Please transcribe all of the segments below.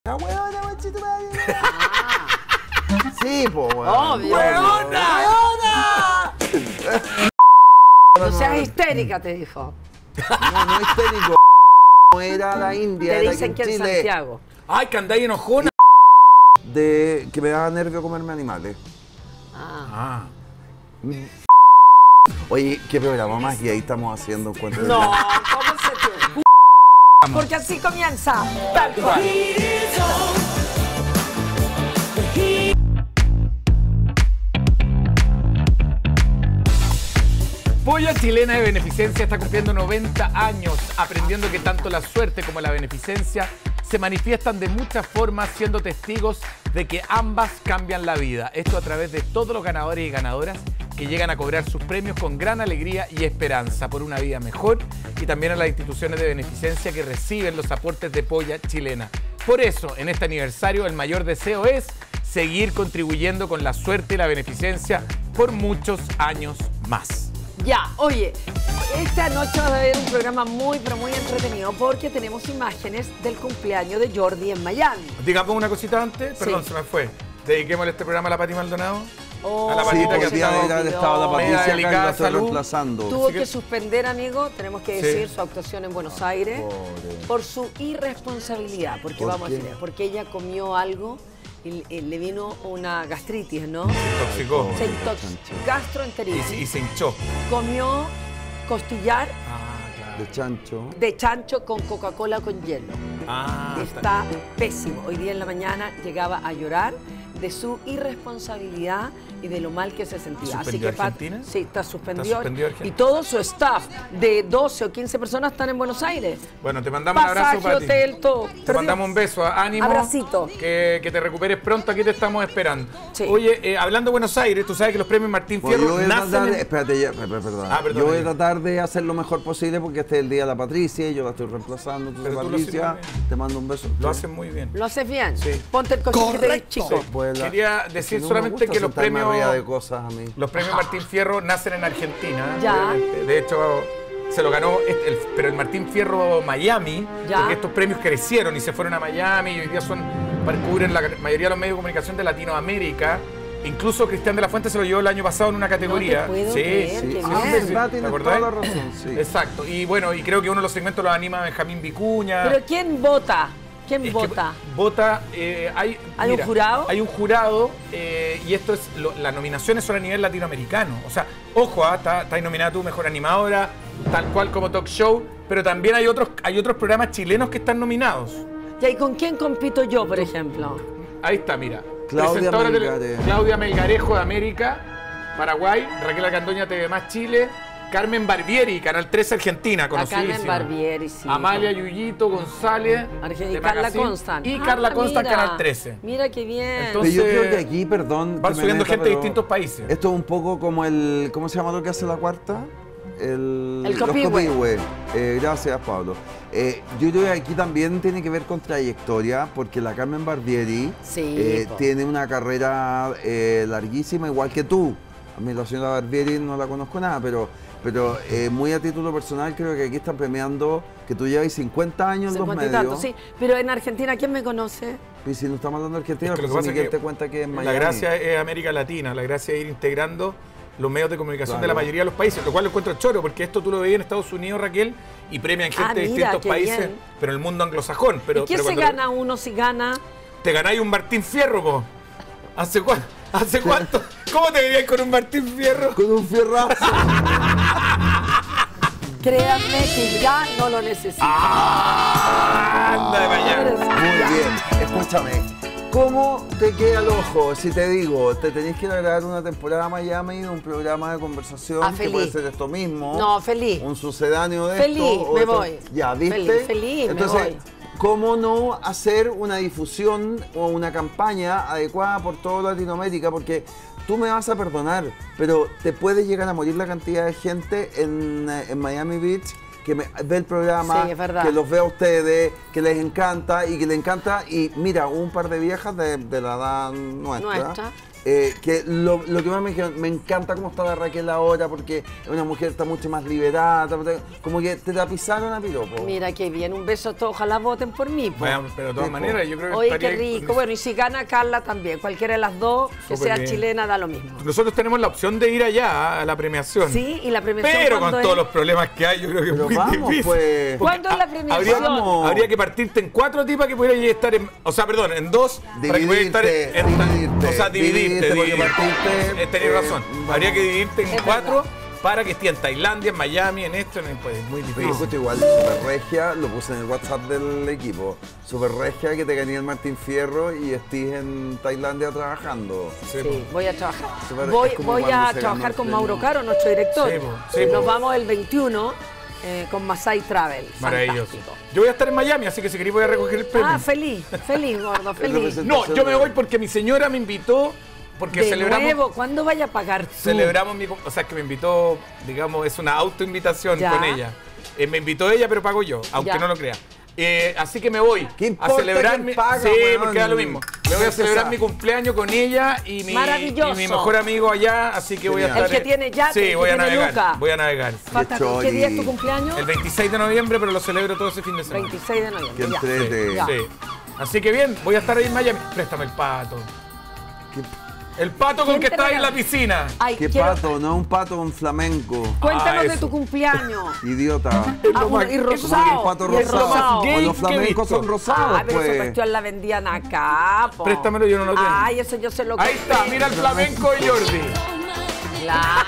¡La huevona, machito madre! Sí, po, weón. Obvio. ¡Huevona! No seas histérica, te dijo. No histérico. Era la India, Te era dicen que aquí en en Chile. Santiago. Ay, que andáis enojona. De que me daba nervio comerme animales. Ah. Oye, qué programa más y ahí estamos haciendo encuentros. No, ¿cómo se te ocurre? Porque así comienza. Tal cual. Polla Chilena de Beneficencia está cumpliendo 90 años, aprendiendo que tanto la suerte como la beneficencia se manifiestan de muchas formas, siendo testigos de que ambas cambian la vida. Esto a través de todos los ganadores y ganadoras que llegan a cobrar sus premios con gran alegría y esperanza por una vida mejor, y también a las instituciones de beneficencia que reciben los aportes de Polla Chilena. Por eso, en este aniversario, el mayor deseo es seguir contribuyendo con la suerte y la beneficencia por muchos años más. Ya, oye, esta noche va a haber un programa muy, pero muy entretenido porque tenemos imágenes del cumpleaños de Jordi en Miami. Digamos una cosita antes, perdón, Sí. se me fue. Dediquémosle este programa a la Pati Maldonado. Oh, A la Sí, patita porque que día estaba de haber estado la media Patricia acá y delicada la estoy salud. reemplazando. Tuvo Así que- que suspender, amigo, tenemos que decir Sí. su actuación en Buenos Aires Pobre. por su irresponsabilidad, porque ¿Por vamos qué? a decir, porque ella comió algo y le vino una gastritis, ¿no? Intoxicó Se intoxicó, gastroenteritis. y se hinchó. Comió costillar De chancho. de chancho con Coca-Cola con hielo. Está pésimo. Hoy día en la mañana llegaba a llorar de su irresponsabilidad y de lo mal que se sentía. Así ¿Suspendió que Pat, Argentina? sí, está suspendido. ¿Está suspendido Argentina? Y todo su staff de 12 o 15 personas están en Buenos Aires. Bueno, te mandamos un Pasaje, abrazo, Pati. hotel, todo. Te mandamos un beso, ánimo. Abracito. Que te recuperes pronto, aquí te estamos esperando. Sí. Oye, hablando de Buenos Aires, tú sabes que los premios Martín Bueno, yo Fierro voy a nacen tratar de, en... espérate, perdón. Ah, perdón, Yo voy a amigo. tratar de hacer lo mejor posible porque este es el día de la Patricia y yo la estoy reemplazando. Entonces, Pero tú lo haces Patricia, muy bien. te mando un beso. Lo hacen muy bien. ¿Lo haces bien? Sí. Ponte el coche que te di, chico. Pues Quería decir no me solamente gusta que los sentarme premios... arriba de cosas a mí. Los premios Martín Fierro nacen en Argentina. Ya. obviamente. De hecho, se lo ganó, pero el Martín Fierro Miami, Ya. porque estos premios crecieron y se fueron a Miami y hoy día cubren la mayoría de los medios de comunicación de Latinoamérica. Incluso Cristian de la Fuente se lo llevó el año pasado en una categoría. No te puedo sí, creer, sí, qué sí, bien. sí, verdad, ¿te tienes acordás? toda la razón, sí. Exacto. Y bueno, y creo que uno de los segmentos lo anima Benjamín Vicuña. Pero ¿quién vota? ¿Quién Es que vota? vota, ¿Hay un jurado? Hay un jurado y esto es, las nominaciones son a nivel latinoamericano. O sea, ojo, estás nominada tú Mejor Animadora, tal cual como Talk Show, pero también hay otros programas chilenos que están nominados. ¿Y con quién compito yo, por ejemplo? Ahí está, mira. Claudia Presentadora Melgarejo. Claudia Melgarejo de América, Paraguay, Raquel Argandoña TV Más Chile, Carmen Barbieri, Canal 13 Argentina, A conocidísima. Carmen Barbieri, sí. Amalia Yuyito González, Y de Carla Magazine, Constant. y Carla Constant, mira. Canal 13. Mira qué bien. Entonces, Pero yo creo que aquí, perdón. van que me subiendo meta, gente de pero distintos países. Esto es un poco como el. ¿Cómo se llama lo que hace la cuarta? El los copihue. copihue. Gracias, Pablo. Yo creo que aquí también tiene que ver con trayectoria, porque la Carmen Barbieri Sí, po. tiene una carrera larguísima, igual que tú. A mí la señora Barbieri no la conozco nada, pero muy a título personal creo que aquí están premiando que tú llevas 50 años en los 50 y medios. tanto, sí. Pero en Argentina, ¿quién me conoce? Y si no estamos hablando de Argentina, Es que lo que pues pasa Miguel es que te cuenta que es Miami. La gracia es América Latina, la gracia es ir integrando los medios de comunicación Claro. de la mayoría de los países, lo cual lo encuentro choro, porque esto tú lo veías en Estados Unidos, Raquel, y premian gente de mira, distintos qué países, bien. pero en el mundo anglosajón. Pero, ¿Y qué pero se cuando gana uno si gana? te ganáis un Martín Fierro, po. ¿Hace cuánto? ¿Cómo te verías con un Martín Fierro? Con un fierrazo. Créanme que ya no lo necesito. Anda de mañana. Muy bien, escúchame. ¿Cómo te queda el ojo si te digo, te tenés que ir a grabar una temporada a Miami, un programa de conversación que feliz. puede ser esto mismo? No, feliz. Un sucedáneo de Feliz, esto. o me esto. voy. Ya, ¿viste? Feliz, me Entonces, voy. ¿cómo no hacer una difusión o una campaña adecuada por toda Latinoamérica? Porque tú me vas a perdonar, pero te puede llegar a morir la cantidad de gente en Miami Beach que ve el programa, Sí, es verdad. que los ve a ustedes, que les encanta. Y mira, un par de viejas de la edad nuestra, que lo que más me encanta cómo está la Raquel ahora, porque es una mujer que está mucho más liberada, como que te tapizaron a piropo. Mira qué bien, un beso a todos, ojalá voten por mí. Bueno, pero de todas maneras yo creo que oye, qué rico, bueno, y si gana Carla también, cualquiera de las dos, que sea bien. Chilena, da lo mismo. Nosotros tenemos la opción de ir allá a la premiación. Sí, y la premiación. Pero con todos los problemas que hay, yo creo que es muy difícil. Pues. ¿Cuándo es la premiación? Habría que partirte en 4 tipas que pudieran estar en, o sea, perdón, en 2 para que pudieras estar en, o sea, dividirte. Tenés razón. Habría que dividirte en 4 para que esté en Tailandia, en Miami, en esto, pues es muy difícil. Justo igual, Super Regia, lo puse en el WhatsApp del equipo. Super Regia, que te gané el Martín Fierro y estés en Tailandia trabajando. Sí, voy a trabajar. Voy a trabajar con Mauro Caro, nuestro director. Nos vamos el 21 con Masai Travel. Maravilloso. Fantástico. Yo voy a estar en Miami, así que si queréis voy a recoger el premio. Ah, feliz, gordo, feliz. No, yo me voy porque mi señora me invitó. Porque celebramos. Nuevo, ¿cuándo vaya a pagar tú? Celebramos o sea, que me invitó, digamos, es una autoinvitación con ella. Me invitó ella, pero pago yo, aunque no lo crea. Así que me voy a celebrar mi. Paga, sí, bueno, porque da lo mismo. Me voy a celebrar mi cumpleaños con ella y mi mejor amigo allá, así que voy a estar. El que tiene yate, sí, voy a navegar. Voy a navegar. ¿Qué día es tu cumpleaños? El 26 de noviembre, pero lo celebro todo ese fin de semana. 26 de noviembre. Qué entrete. Sí. Así que bien, voy a estar ahí en Miami. Préstame el pato. El pato con que está ahí en la piscina. Ay, ¿Qué pato? No, un pato con flamenco. Cuéntanos de tu cumpleaños. Idiota. Y rosado. Un pato rosado. Los flamencos son rosados, Ah, pero pues. esa cuestión la vendían acá, po. Préstamelo, yo no lo tengo. Ay, eso yo se lo Ahí está, mira el flamenco de Jordi. Claro.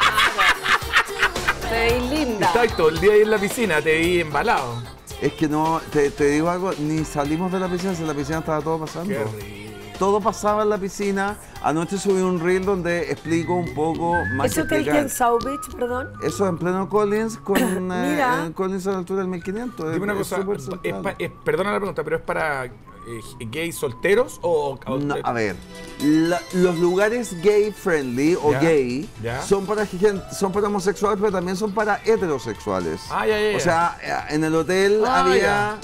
Te veis linda. Está ahí todo el día ahí en la piscina, te vi embalado. Es que no, te digo algo, ni salimos de la piscina, si en la piscina estaba todo pasando. Qué rico. Todo pasaba en la piscina. Anoche subí un reel donde explico un poco más. ¿Ese hotel que en South Beach, perdón? Eso en pleno Collins, con Mira. Collins a la altura del 1500. Dime una cosa, perdona la pregunta, pero ¿es para gays solteros o no, a ver, los lugares gay friendly o gay son para homosexuales, pero también son para heterosexuales. Ya. O sea, en el hotel había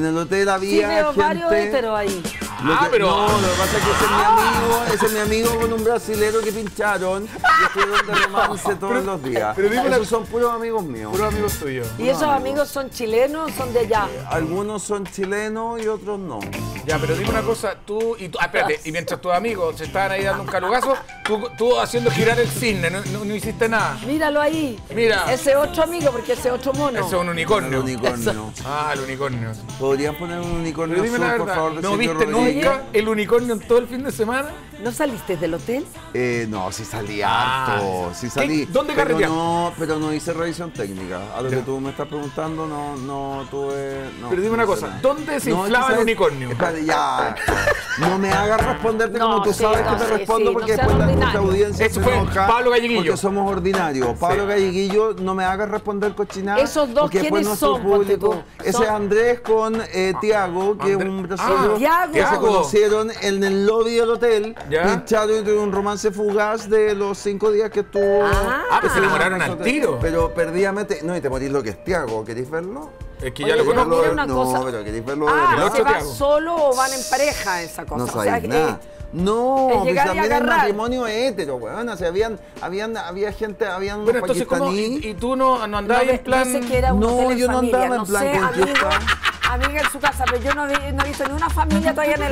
Sí, veo varios heteros ahí. Pero no, lo que pasa es que ese es mi amigo con un brasilero que pincharon y estuvieron de romance todos los días. Pero esos son puros amigos míos. Puros amigos tuyos. ¿Y esos amigos son chilenos o son de allá? Algunos son chilenos y otros no. Ya, pero dime una cosa, espérate, y mientras tus amigos se estaban ahí dando un calugazo, tú haciendo girar el cisne, no hiciste nada. Míralo ahí. Mira. Ese otro amigo, porque ese otro mono. Ese es un unicornio. El unicornio. El unicornio. ¿Podrían poner un unicornio Pero dime azul, la por verdad, favor? ¿no viste nunca el unicornio en todo el fin de semana? ¿No saliste del hotel? No, sí salí harto. Sí salí. ¿Dónde carreteaste? Pero no hice revisión técnica. A lo que tú me estás preguntando, no tuve. No, pero dime una cosa, ¿dónde se inflaba el unicornio? Espérate, ya. No me hagas responderte como tú sabes que te respondo, porque no después nuestra audiencia Eso se fue enoja. Pablo Galleguillo. Porque somos ordinarios. Pablo Galleguillo, no me hagas responder cochinada. Esos dos, porque después ¿quiénes nuestro son? público. Ese es Andrés con Tiago, que es un brasileño que se conocieron en el lobby del hotel. Pincharon y tuvieron un romance fugaz de los 5 días que estuvo. Que se demoraron al tiro. Pero perdidamente. No, y te morís lo que es Tiago. ¿Queréis verlo? Es que ya lo conozco. No, pero ¿queréis verlo? ¿se va solo o van en pareja esa cosa? No sabéis nada. No, pues también el matrimonio hétero, weón. O sea, había gente, habían unos pakistaníes. ¿Y tú no andabas en plan? Dice que era un hotel yo no familia. andaba en plan conquista. Amiga en su casa, pero yo no he visto ni una familia todavía en el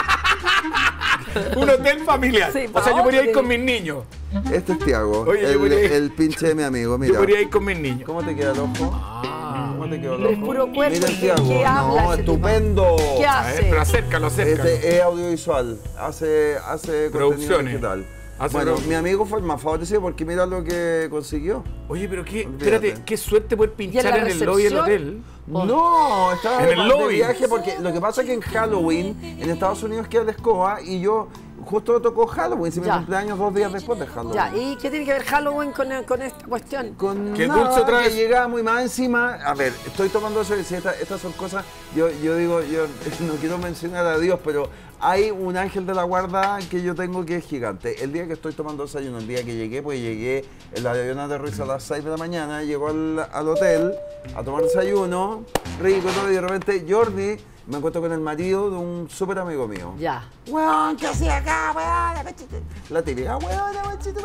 hotel. Un hotel familiar. Sí, o sea, yo podría ir con mis niños. Este es Tiago, el pinche de mi amigo, mira. Yo podría ir con mis niños. ¿Cómo te queda el ojo? ¿Cómo te quedó el ojo? Es puro cuerpo. Mira el Tiago. ¿Qué habla? No, estupendo. ¿Qué hace? Pero acércalo. Este es audiovisual, hace producciones digital. Bueno, mi amigo fue el más favorecido porque mira lo que consiguió. Oye, pero espérate, qué suerte poder pinchar en el lobby del hotel. No, estaba en el lobby. De viaje porque lo que pasa es que en Halloween en Estados Unidos queda la escoba y yo justo tocó Halloween, si mi cumpleaños 2 días después de Halloween. Ya, ¿y qué tiene que ver Halloween con esta cuestión? Con que nada, Dulce otra vez que llegamos y más encima, a ver, estoy tomando eso y si estas son cosas, yo digo, yo no quiero mencionar a Dios, pero hay un ángel de la guarda que yo tengo que es gigante. El día que estoy tomando desayuno, el día que llegué, pues llegué, el avión aterriza a las 6 de la mañana, llegó al hotel a tomar desayuno, rico todo, y de repente Jordi me encuentro con el marido de un súper amigo mío. Ya. Weón, ¿qué hacía acá, weón? La típica, weón, la machita,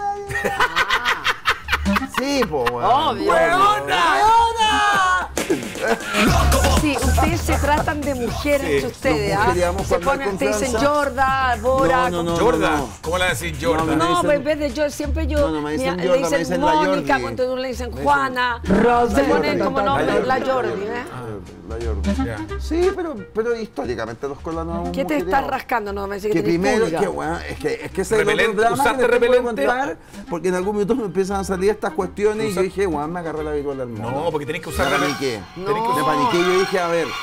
Sí, po, weón. Obvio. ¡Weona! Sí, ustedes se tratan de mujeres entre ustedes, nos mujeriamos Se para hablar ponen, con te dicen Franza. Jorda, Bora. No, ¿Jorda? no. ¿Cómo le decís Jorda? No, No, dicen- pues en vez de yo, siempre yo, No, me dicen le Jorda, me dicen dicen la Mónica, Jordi. cuando uno le dicen Me dicen- Juana, se La ponen Jordi. como nombre, la La Jordi, Jordi. ¿eh? La Jordi. Ya. Sí, pero históricamente los colanos. ¿Qué te estás rascando? No, me dice que Que tenés primero, pública. que bueno, es que ese es el otro Repelente, drama ¿usaste que después puedo repelente? contar, porque en algún minuto me empiezan a salir estas cuestiones y yo ¿Usaste? dije, weón, me agarré la viruela al mono. No, porque tenés que usar Me paniqué. No. Me paniqué y yo dije, a ver,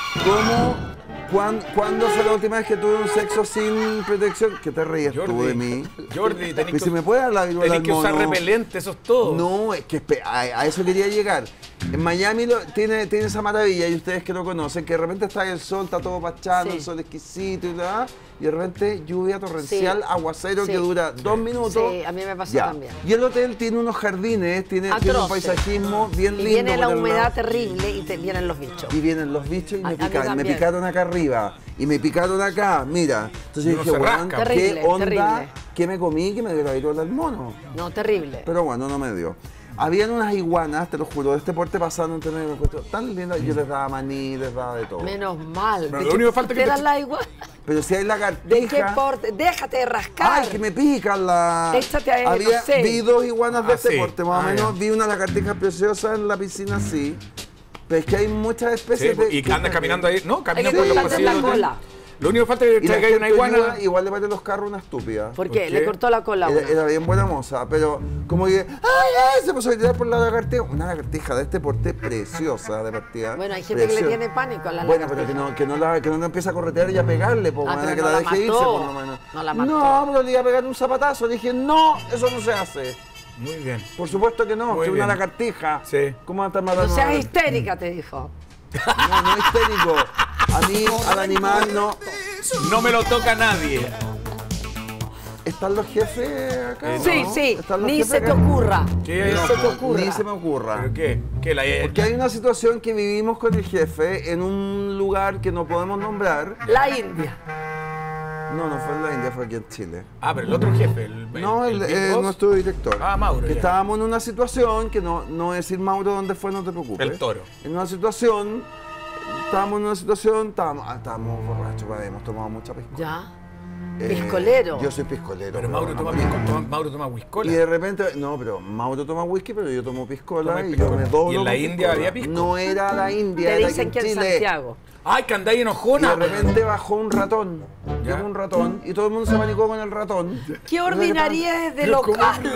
¿cuándo fue la última vez que tuve un sexo sin protección? ¿Qué te reías tú de mí? Jordi, tenés Pues si me puede dar la viruela al que usar mono. repelente, eso es todo. No, es que a eso quería llegar. En Miami tiene esa maravilla, y ustedes que lo conocen, que de repente está el sol, está todo pachado, Sí. el sol exquisito y tal, y de repente lluvia torrencial, Sí. aguacero Sí. que dura 2 minutos. Sí, a mí me pasó Ya. también. Y el hotel tiene unos jardines, tiene un Atroces. paisajismo bien Y lindo. viene la por el humedad lado. terrible y te vienen los bichos. Y vienen los bichos y A me mí pican. Me también. picaron acá arriba y me picaron acá, mira. Entonces Y uno dije, se weón, rasca. Terrible, ¿qué onda? terrible. ¿Qué me comí? Que me dio la viruela al mono. No, terrible. Pero bueno, no me dio. Habían unas iguanas, te lo juro, de este porte pasando entre medio, me encuentro tan linda, yo les daba maní, les daba de todo. Menos mal. Pero ¿De lo qué único que falta es que te te- dan la igual? Pero si hay ¿De qué lagartija... porte? Déjate de rascar. ¡Ay, que me pican la... Échate a él, no sé. Vi 2 iguanas de Ah, este sí. porte, más o Ah, menos. ya. Vi una lagartija preciosa en la piscina, sí. Pero es que hay muchas Sí, especies de... y que andas caminando ahí. No, caminas Hay que por los cortarle pasillos. la del hotel. cola. Lo único que falta es que Y la traiga ahí una gente iguana. ayuda, igual le mete los carros una estúpida. ¿Por qué? ¿Por Le qué? cortó la cola a Era, una. era bien buena moza, pero como que, ¡ay, se puso a tirar por la lagartija! Una lagartija de este porte preciosa de partida. Bueno, hay gente que le preciosa. tiene pánico a la Bueno, pero lagartija. que no la empiece a corretear y a pegarle, po, Ah, bueno, pero que no la la deje irse, mató. por lo menos. No la mató. No, pero le iba a pegar un zapatazo. Le dije, no, eso no se hace. Muy bien. Por supuesto que no, Muy que es una bien. lagartija. Sí. ¿Cómo va a estar No matando seas a- histérica, te dijo. No, no histérico. A mí, al animal, no. No me lo toca nadie. ¿Están los jefes acá? o Sí, no? sí, ¿Están los ni jefes se te acá? ocurra. ¿Qué? Ni No, se te ocurra. Ni se me ocurra. ¿Pero qué? ¿Qué? Porque hay una situación que vivimos con el jefe en un lugar que no podemos nombrar. La India. No, no fue en la India, fue aquí en Chile. Ah, pero el otro jefe. No, el Big Boss. nuestro director. Ah, Mauro, Que ya. estábamos en una situación, que no voy a decir Mauro dónde fue, no te preocupes. El Toro. En una situación, estábamos estábamos borrachos, hemos tomado mucha piscola. Ya. Piscolero. Yo soy piscolero. Pero Mauro toma Mauro toma Y whiskola. de repente, no, pero Mauro toma whisky, pero yo tomo piscola Toma y piscola. yo me doblo. ¿Y en la con India piscola. había pisco? No era la India, Te era dicen aquí que en Chile. Santiago. ¡Ay, que andáis Y enojona! de repente bajó un ratón. Ya. Llegó un ratón y todo el mundo se panicó con el ratón. ¿Qué ordinaria es de Pero ¿cómo? local?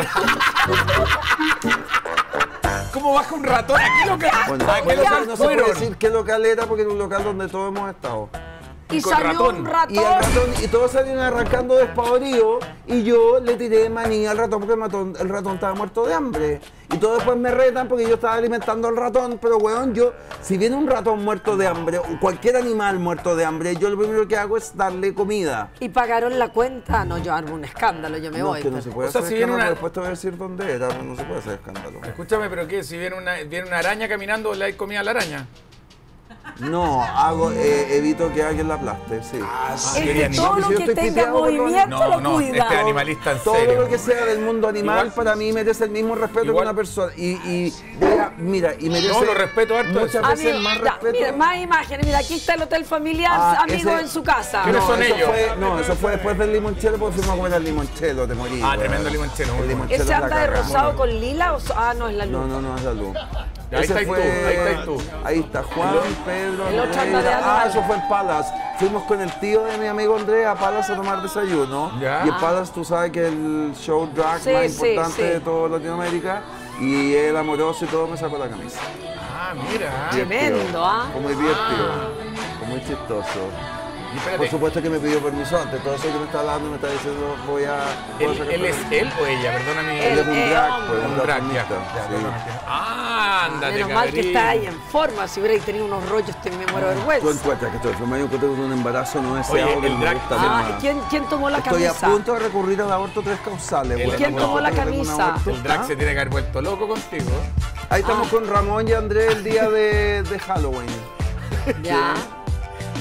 ¿Cómo baja un ratón? Aquí lo que. Bueno, ¿A qué bueno, local no se puede fueron? decir qué local era porque era un local donde todos hemos estado. Y con salió ratón. un Y, el ratón. ratón, y todos salieron arrancando despavoridos y yo le tiré maní al ratón porque el ratón estaba muerto de hambre. Y todos después me retan porque yo estaba alimentando al ratón, pero weón, si viene un ratón muerto de hambre, o cualquier animal muerto de hambre, yo lo primero que hago es darle comida. ¿Y pagaron la cuenta? No, yo armo un escándalo, yo me No, voy. es que no pero- se puede O sea, hacer si viene escándalo, una- después te voy a decir dónde era, pero no se puede hacer escándalo. Escúchame, pero ¿qué? Si viene una araña caminando, ¿le hay comida a la araña? No, evito que alguien la aplaste, sí. Es quería que todo animal. lo Si yo que estoy tenga piteado, movimiento No, lo no, cuida. este animalista en Todo serio. lo que sea del mundo animal Igual- para mí merece el mismo respeto que Igual- una persona. Y merece No, lo respeto harto muchas eso. veces Amigo, más ya, respeto. mira, más imágenes. Mira, aquí está el hotel familiar, Ah, amigos ese- en su casa. ¿Quiénes son eso ellos? eso fue después del limonchelo porque fuimos a comer al limonchelo, te morí. Ah, weón. tremendo limonchelo, muy El bueno. limonchelo ¿Ese es la anda de caga. rosado con lila o no es la luz? No, es la luz. Ahí Ese estáis tú, ahí estáis tú. Ahí está Juan, Pedro, el otro anda de Andrea. animal. Eso fue en Palace. Fuimos con el tío de mi amigo Andrea a Palace a tomar desayuno. Ya. Y en Palace tú sabes que el show drag Sí, más sí, importante sí. de toda Latinoamérica. Y él amoroso y todo me sacó la camisa. Ah, mira. Tremendo, ¿ah? Fue muy divertido. Fue muy chistoso. Y espérate, Por supuesto que me pidió permiso antes. Todo eso que me está hablando me está diciendo voy a sacar ¿él es permiso. él o ella? Perdóname. Él es un drag, hombre. pues, Un drag, ya. feminista, Ya, sí. perdóname. Ah, ándate, Menos mal que cabrín. está ahí en forma. Si hubierais tenido unos rollos, te me muero de Tú vergüenza. encuentras que estoy enferma y encuentro con un embarazo no deseado Oye, que el no me drag- gusta Ah, nada. ¿quién tomó la Estoy a camisa? punto de recurrir al aborto 3 causales. ¿Quién bueno, tomó la tengo un camisa? aborto. El drag ¿Ah? se tiene que haber vuelto loco contigo. Ahí estamos con Ramón y Andrés el día de Halloween. Ya.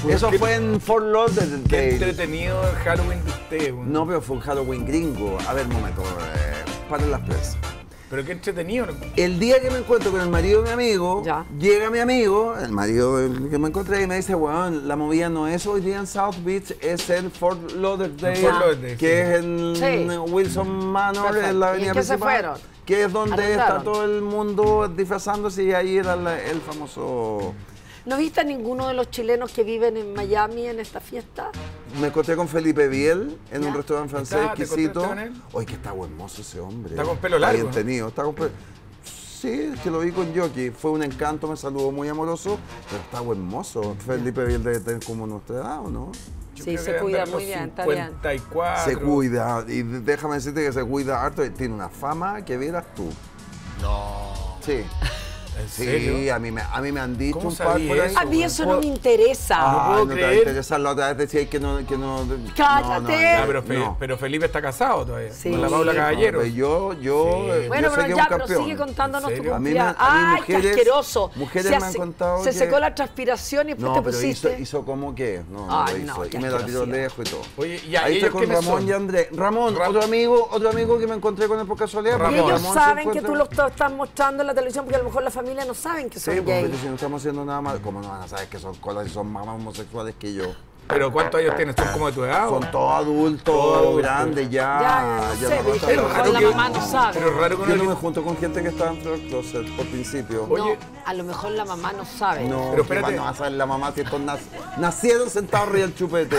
Eso fue en Fort Lauderdale. Qué entretenido el Halloween de usted. No, pero fue un Halloween gringo. A ver, un momento. Paren las presas. Pero qué entretenido. El día que me encuentro con el marido de mi amigo, llega mi amigo, el marido que me encontré, y me dice, weón, la movida no es hoy día en South Beach, es en Fort Lauderdale, que es en Wilson Manor, en la avenida principal, que es donde está todo el mundo disfrazándose, y ahí era el famoso... ¿No viste a ninguno de los chilenos que viven en Miami en esta fiesta? Me encontré con Felipe Biel en un restaurante francés exquisito. Oye, que está hermoso ese hombre. Está con pelo largo. Bien tenido. Está con pelo... Sí, que lo vi con Yoki. Fue un encanto, me saludó muy amoroso, pero está hermoso. Felipe Biel debe tener como nuestra edad, ¿o no? Sí, se cuida muy bien, está bien. 54. Se cuida, y déjame decirte que se cuida harto, tiene una fama que vieras tú. No. Sí. ¿En serio? Sí, a mí me han dicho un par por ahí. A mí eso no me interesa. No te va a interesar. La otra vez decía que no... ¡Cállate! Pero Felipe está casado todavía. Sí. Con la Paula Caballero. Bueno, pero ya, pero sigue contándonos tu cumpleaños. ¡Ay, qué asqueroso! Mujeres me han contado se secó la transpiración y después te pusiste... pero hizo como que... No lo hizo. Y me la tiró lejos y todo. Oye, y ahí está con Ramón y Andrés. Ramón, otro amigo que me encontré con él por casualidad. Y ellos saben que tú lo estás mostrando en la televisión, porque a lo mejor la familia no saben que son gays. Sí, si no estamos haciendo nada mal, ¿cómo no van a saber que son colas y son más homosexuales que yo? ¿Pero cuántos años tienes? ¿Son como de tu edad? Son todos adultos, grandes, ya no sé, pero raro la mamá no sabe. Pero raro que yo no me junto con gente que está dentro del closet, por principio. Oye, a lo mejor la mamá no sabe. No, pero espérate. No va a saber la mamá si estos nacieron sentados arriba del chupete.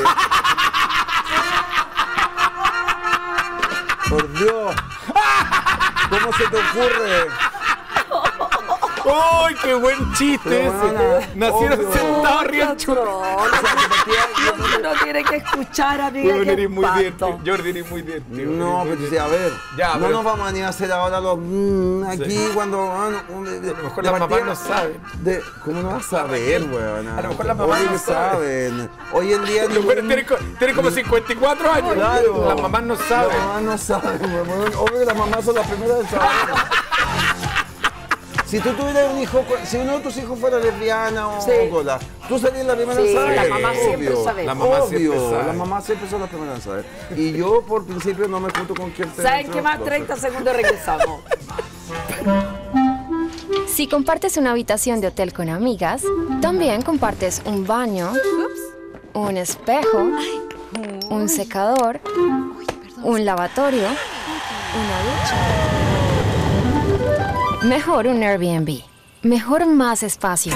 Por Dios. ¿Cómo se te ocurre? ¡Uy, qué buen chiste ese! Nacieron sentados arriba del chupete. No tiene que escuchar, amiga. Jordi, eres muy divertido. No, pero sí, a ver. Ya, no nos vamos a ni a hacer ahora los aquí cuando. A lo mejor las mamás no saben. ¿Cómo no vas a saber, weón? A lo mejor las mamás no saben. Hoy en día. Tiene como 54 años. Claro. Las mamás no saben. Las mamás no saben, weón. Obvio que las mamás son las primeras en saber. Si tú tuvieras un hijo, si uno de tus hijos fuera lesbiana o cola, tú serías la primera en saber. Sí, la mamá siempre sabe. Las mamás siempre son las primeras en saber. Y yo, por principio, no me junto con quien... ¿Saben qué más? 30 segundos y regresamos. Si compartes una habitación de hotel con amigas, también compartes un baño, un espejo, un secador, un lavatorio, una ducha. Mejor un Airbnb. Mejor más espacio.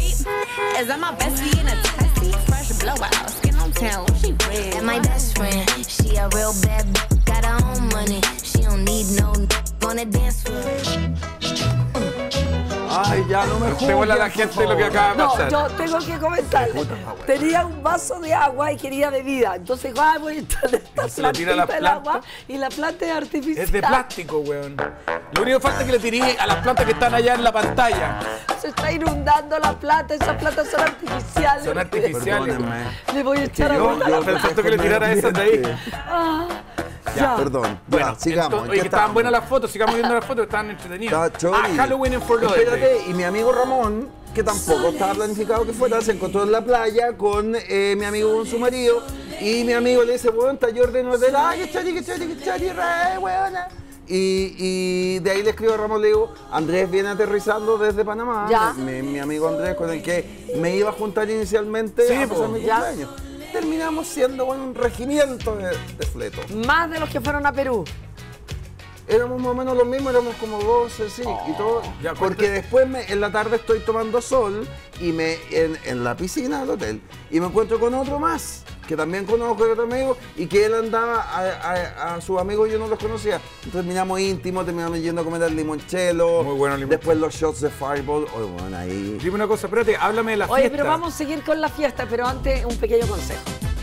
Ay, ya no me juzgues, a la gente lo que acaba de pasar. No, yo tengo que comentarle. Tenía un vaso de agua y quería bebida. Entonces, voy a echarle esta plantita del agua y la planta es artificial. Es de plástico, weón. Lo único que falta es que le tiré a las plantas que están allá en la pantalla. Se está inundando la planta, esas plantas son artificiales. Son artificiales. Le voy a echar agua. Yo pensé que le tirara esas de ahí. Ya, perdón. Bueno, sigamos. Oye, que estaban buenas las fotos, sigamos viendo las fotos, estaban entretenidas. Halloween en Fort Lauderdale. Espérate, y mi amigo Ramón, que tampoco estaba planificado que fuera, se encontró en la playa con mi amigo con su marido, y mi amigo le dice, weón, está Jordi no es de la, que chari, re, weona. Y de ahí le escribo a Ramón, le digo, Andrés viene aterrizando desde Panamá, mi amigo Andrés, con el que me iba a juntar inicialmente a pasar mi cumpleaños. Terminamos siendo un regimiento de fleto. Más de los que fueron a Perú. Éramos más o menos los mismos, éramos como 12, sí, y todo. Porque después en la tarde estoy tomando sol y en la piscina del hotel y me encuentro con otro más, que también conozco, otro amigo, y que él andaba a sus amigos, yo no los conocía. Terminamos íntimos, terminamos yendo a comer el limoncello. Muy bueno el limoncello. Después los shots de Fireball. Oye, bueno, ahí. Dime una cosa, espérate, háblame de la fiesta. Oye, pero vamos a seguir con la fiesta, pero antes un pequeño consejo.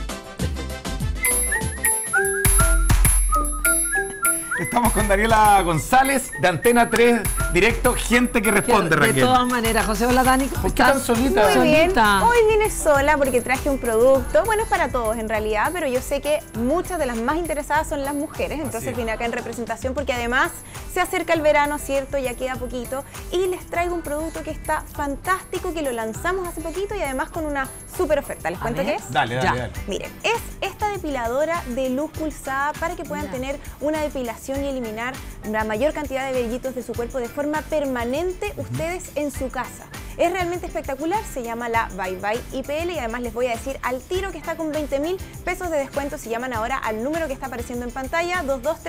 Estamos con Daniela González, de Antena 3, directo, gente que responde, Raquel. De todas maneras, José, hola Dani, ¿cómo estás? ¿Por qué tan solita? Muy bien, hoy vine sola porque traje un producto, bueno, es para todos en realidad, pero yo sé que muchas de las más interesadas son las mujeres, entonces vine acá en representación porque además se acerca el verano, ¿cierto? Ya queda poquito, y les traigo un producto que está fantástico, que lo lanzamos hace poquito y además con una súper oferta. ¿Les cuento qué es? Dale. Miren, es esta depiladora de luz pulsada para que puedan tener una depilación y eliminar la mayor cantidad de vellitos de su cuerpo de forma permanente ustedes en su casa. Es realmente espectacular, se llama la Bye Bye IPL y además les voy a decir al tiro que está con 20.000 pesos de descuento si llaman ahora al número que está apareciendo en pantalla,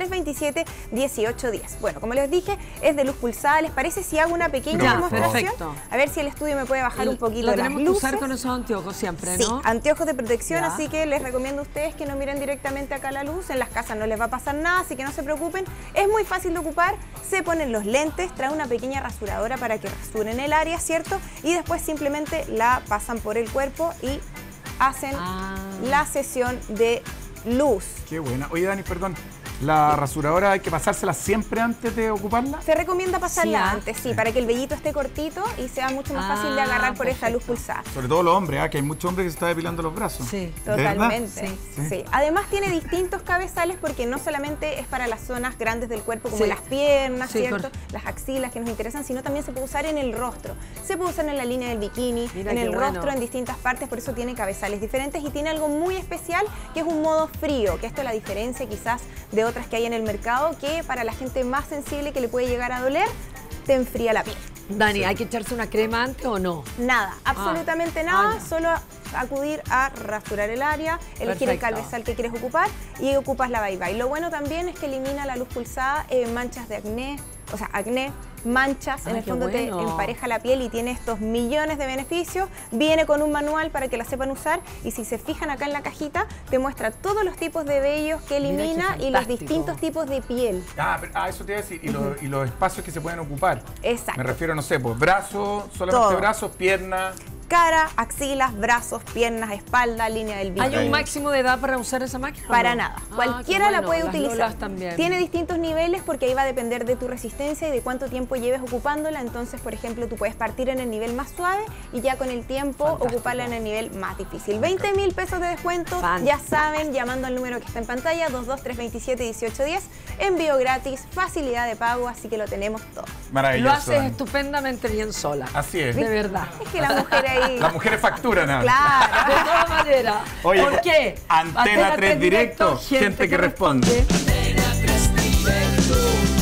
22327-1810. Bueno, como les dije, es de luz pulsada. ¿Les parece si hago una pequeña demostración? Perfecto. A ver si el estudio me puede bajar un poquito las luces. Lo tenemos que usar con esos anteojos siempre, ¿no? Sí, anteojos de protección, así que les recomiendo a ustedes que no miren directamente acá la luz. En las casas no les va a pasar nada, así que no se preocupen. Es muy fácil de ocupar, se ponen los lentes, trae una pequeña rasuradora para que rasuren el área, ¿cierto? Y después simplemente la pasan por el cuerpo y hacen la sesión de luz. Qué buena. Oye, Dani, perdón. ¿La rasuradora hay que pasársela siempre antes de ocuparla? Se recomienda pasarla antes, sí, para que el vellito esté cortito y sea mucho más fácil de agarrar por esta luz pulsada. Sobre todo los hombres, que hay muchos hombres que se están depilando los brazos. Sí, totalmente. Sí. Sí. Además tiene distintos cabezales porque no solamente es para las zonas grandes del cuerpo como las piernas, ¿cierto? Las axilas que nos interesan, sino también se puede usar en el rostro. Se puede usar en la línea del bikini, en el rostro, en distintas partes, por eso tiene cabezales diferentes y tiene algo muy especial que es un modo frío, que esto es la diferencia quizás de otras que hay en el mercado, que para la gente más sensible que le puede llegar a doler, te enfría la piel. Dani, ¿hay que echarse una crema antes o no? Nada, absolutamente nada, solo acudir a rasurar el área, elegir el cabezal que quieres ocupar y ocupas la Bye Bye. Lo bueno también es que elimina la luz pulsada manchas de acné, o sea, manchas, en el fondo te empareja la piel y tiene estos millones de beneficios. Viene con un manual para que la sepan usar y si se fijan acá en la cajita, te muestra todos los tipos de vellos que elimina y los distintos tipos de piel. Eso te iba a decir, y los espacios que se pueden ocupar. Exacto. Me refiero, no sé, pues brazos, solamente brazos, piernas. Cara, axilas, brazos, piernas, espalda, línea del bíceps. ¿Hay un máximo de edad para usar esa máquina? Para nada. Cualquiera la puede utilizar. También. Tiene distintos niveles porque ahí va a depender de tu resistencia y de cuánto tiempo lleves ocupándola. Entonces, por ejemplo, tú puedes partir en el nivel más suave y ya con el tiempo ocuparla en el nivel más difícil. 20.000 pesos de descuento, ya saben, llamando al número que está en pantalla, 22327-1810. Envío gratis, facilidad de pago, así que lo tenemos todo. Maravilloso. Lo haces estupendamente bien sola. Así es. De verdad. Es que la mujer ahí... Las mujeres facturan nada. Claro. De todas maneras. Oye, ¿por qué? Antena 3 Directo, gente que responde. Antena 3 Directo,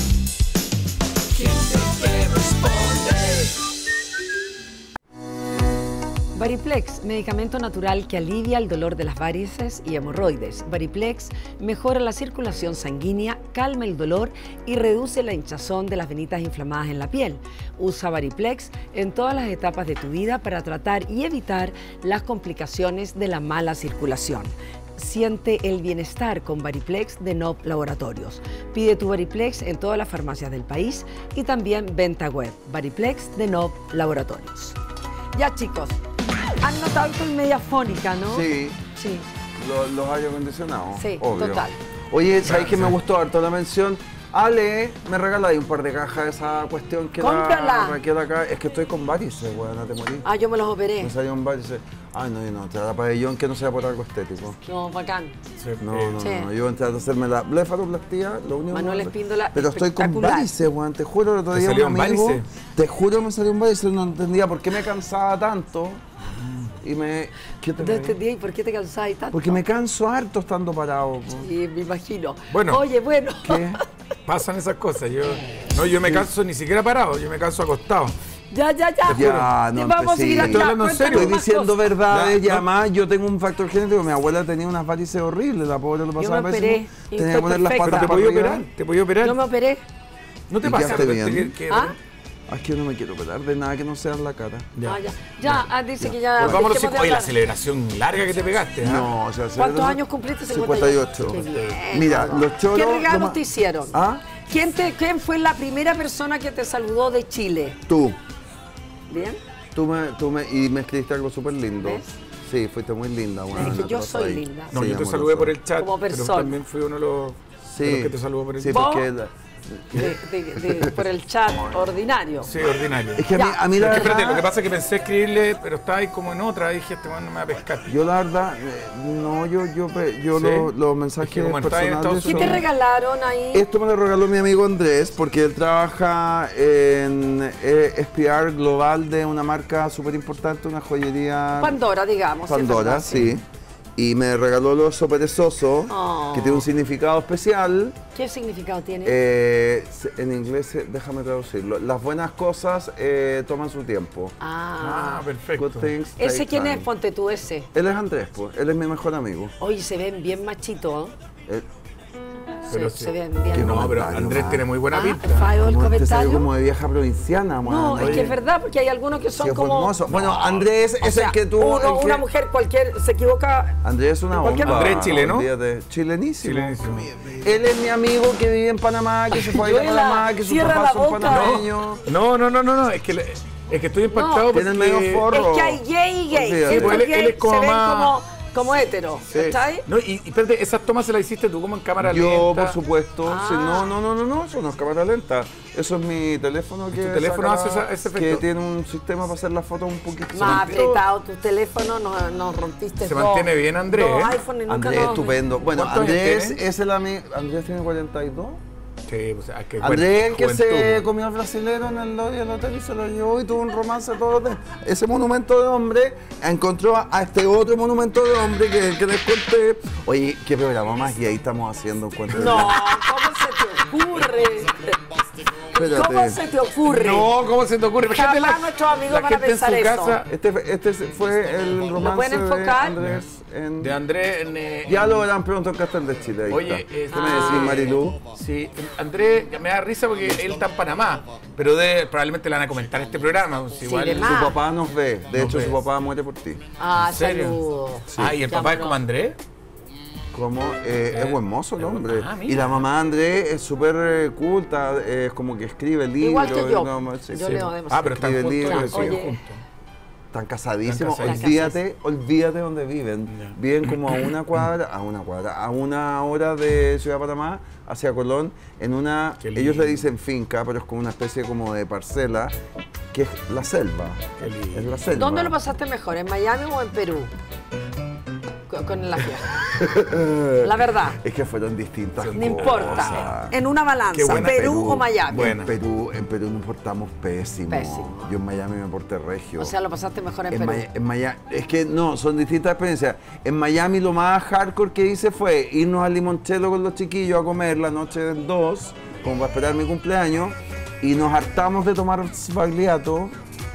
gente que responde. Variplex, medicamento natural que alivia el dolor de las varices y hemorroides. Variplex mejora la circulación sanguínea, calma el dolor y reduce la hinchazón de las venitas inflamadas en la piel. Usa Variplex en todas las etapas de tu vida para tratar y evitar las complicaciones de la mala circulación. Siente el bienestar con Variplex de Nob Laboratorios. Pide tu Variplex en todas las farmacias del país y también venta web. Variplex de Nob Laboratorios. Ya, chicos, han notado que estoy media fónica, ¿no? Sí. Sí. Los aire acondicionados. Sí, obvio. total. Oye, ¿sabes qué me gustó harto la mención? Ale, me regala ahí un par de cajas de esa cuestión que ¡cómprala! la Raquel acá. Es que estoy con varices, weón, no te morí. Yo me los operé. Me salió un varices. Ay, no, te da pabellón que no sea por algo estético. No, bacán. No, yo entré a hacerme la blefaroplastía, lo único Manuel Espíndola, pero estoy con espectacular. varices, weón, te juro, el otro día salió un un amigo, varice? te juro me salió un varice, no entendía por qué me cansaba tanto. Y ¿qué te No entendí, ¿y por qué te cansabas tanto? Porque me canso harto estando parado. Po. Sí, me imagino. Bueno. Oye, bueno. ¿Qué? Pasan esas cosas. Yo me canso ni siquiera parado, yo me canso acostado. Ya. No Vamos a seguir empecé. acá. Estoy hablando en serio. Estoy diciendo verdades Ya, y además yo tengo un factor genético. Mi abuela tenía unas varices horribles, la pobre lo pasaba me operé pésimo. y Tenía que estoy poner las perfecta. patas ¿Te para podía arriba. operar? ¿Te podía operar? Yo me operé. ¿No te ¿Y pasa? quedaste bien? Que- Es que yo no me quiero operar de nada que no sea en la cara. Ya, dice que ya. Pues vámonos, dejemos de oye, la hablar. celebración larga que te pegaste. No, o sea, ¿Cuántos años cumpliste? 58. Qué bien. Mira, los choros... ¿Qué lo regalos más- te hicieron? ¿Ah? ¿Quién fue la primera persona que te saludó de Chile? Tú. ¿Bien? Y me escribiste algo súper lindo. ¿Ves? Sí, fuiste muy linda. Bueno, Es que te yo lo soy sabía. linda. No, Sí, yo te amorosa. saludé por el chat, Como pero persona. también fui uno de los Sí, que te saludó por el sí, chat. porque por el chat ordinario. Sí, ordinario. Es que Ya. a mí la Es que, espérate, verdad, lo que pasa es que pensé escribirle, pero estaba ahí como en otra, dije, este man no me va a pescar. yo la verdad, no, yo ¿Sí? los mensajes Es que como está en personales Estados ¿Qué te son- regalaron ahí? Esto me lo regaló mi amigo Andrés porque él trabaja en SPR global de una marca súper importante, una joyería Pandora, digamos. ¿sí? Pandora, ¿Verdad? sí. Y me regaló el oso perezoso, Oh. que tiene un significado especial. ¿Qué significado tiene? En inglés, déjame traducirlo. Las buenas cosas toman su tiempo. Ah, perfecto. Good things ¿Ese take quién es? time. Ponte tú ese. Él es Andrés, pues. Él es mi mejor amigo. Oye, se ven bien machitos. Él- Pero Se, sí. se ven Que bien. No, pero comentario, Andrés man. tiene muy buena pinta. fallo el como este salió comentario. como de vieja provinciana, No, man. es que es verdad, porque hay algunos que Sí, son es como... hermoso. Bueno, Andrés O es sea, el que tuvo... uno- el que- una mujer cualquier se equivoca. Andrés es una ¿En cualquier bomba. Andrés chileno? Olvídate. Chilenísimo. Chilenísimo. Él es mi amigo que vive en Panamá, que se fue a ir a Joela, Panamá, que sus cierra papás la son boca. panameños. No, es que estoy impactado No, porque... Tiene el medio forro. Es que hay gay y gay. Olvídate. Estos Pues él gays es como se ven más- como hétero. Sí. ¿Cachai? No, y espérate, esas tomas se las hiciste tú como en cámara Yo, lenta. por supuesto. Ah. Sí, no, eso no es cámara lenta. Eso es mi teléfono que ¿Tu teléfono saca- hace ese que efecto? tiene un sistema para hacer las fotos un poquito. Más apretado tu teléfono, nos rompiste Se dos- mantiene bien, Andrés, dos ¿eh? iPhone y nunca Andrés, nos- estupendo. Bueno, ¿Cuántos años Andrés tiene? es el amigo. Andrés tiene 42. Sí, pues, es que Andrés, el que juventud. se comió al brasilero en el lobby del hotel y se lo llevó y tuvo un romance todos los días. Ese monumento de hombre encontró a este otro monumento de hombre que les conté. Oye, qué programa más gay estamos haciendo. Encuentro. No, ¿cómo se te ocurre? Espérate. ¿Cómo se te ocurre? No, ¿cómo se te ocurre? Jamás nuestros amigos van a pensar en su eso. casa Este fue el romance pueden de enfocar? Andrés en... de Andrés Ya lo verán pronto en Castel de Chile. Ahí Oye, está. ¿Qué me decís, Marilu? Sí, Andrés me da risa porque él está en Panamá, pero probablemente le van a comentar este programa. Pues, Sí, igual, de más. Su papá nos ve. De Nos hecho, ve. su papá muere por ti. Ah, ¿En serio? saludos. Ah, ¿y el Ya, papá es pero- como Andrés? Como es buen mozo el hombre. Ah, mira. Y la mamá de Andrés es súper culta, es como que escribe libros. Igual que yo. Sí, Yo sí. leo demasiado. Ah, pero están Escribe juntos, libros, siguen oye. juntos. Están casadísimos. Están casadísimos. Olvídate dónde viven. Ya. Viven como a una hora de Ciudad de Panamá hacia Colón, en una, Qué lindo. ellos le dicen finca, pero es como una especie como de parcela, que es la selva. Qué lindo. Es la selva. ¿Dónde lo pasaste mejor, en Miami o en Perú? Con la fiesta. La verdad, Es que fueron distintas no cosas. importa. En una Qué balanza, buena Perú o Miami. Buena. En Perú nos portamos pésimo. Pésimo. Yo en Miami me porté regio. O sea, lo pasaste mejor en Perú. En Miami, es que no, son distintas experiencias. En Miami lo más hardcore que hice fue irnos al limonchelo con los chiquillos a comer la noche del 2, como para esperar mi cumpleaños, y nos hartamos de tomar sbagliato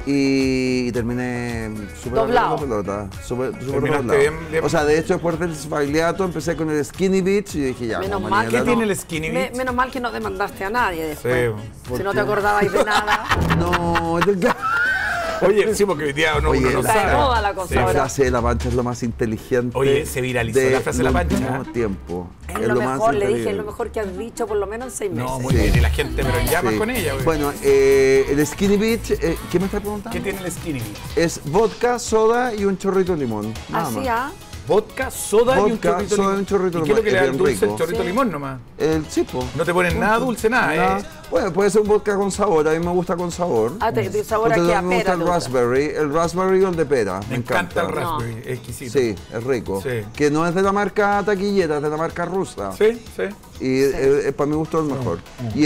y terminé súper Doblado. la pelota. Súper Terminaste doblado. bien. O sea, de hecho, después del sbagliato empecé con el skinny bitch y dije ya. Menos como mal manera, que ¿Qué no. tiene el skinny bitch? Menos mal que no demandaste a nadie después. Sí, ¿por Si no qué? te acordabais de nada. No, Oye, sí, porque hoy día uno Oye, no la- Está de sabe. moda la cosa Sí. La ahora. frase de la pancha es lo más inteligente. Oye, se viralizó la frase de la pancha, último ¿eh? tiempo. Es lo más mejor, le dije, es inteligente. lo mejor que has dicho por lo menos en 6 meses. No, muy Sí. bien. Y la gente, pero en llamas Sí. con ella, güey. Bueno, el Skinny Bitch, ¿qué me está preguntando? ¿Qué tiene el skinny bitch? Es vodka, soda y un chorrito de limón. Nada Así, más. ¿ah? Vodka, soda y un Vodka, chorrito de soda y limón. un chorrito ¿Y de qué es lo que limón, le da es el bien dulce? El rico. chorrito de Sí. limón nomás. El chipo. No te ponen nada dulce, nada, ¿eh? Bueno, puede ser un vodka con sabor, a mí me gusta con sabor. Ah, te sabor Porque aquí a me gusta pera. el te gusta. raspberry o el de pera. Me encanta el raspberry, es exquisito. Sí, es rico. Sí. Que no es de la marca taquillera, es de la marca rusa. Sí, sí. Y para mi gusto es el mejor.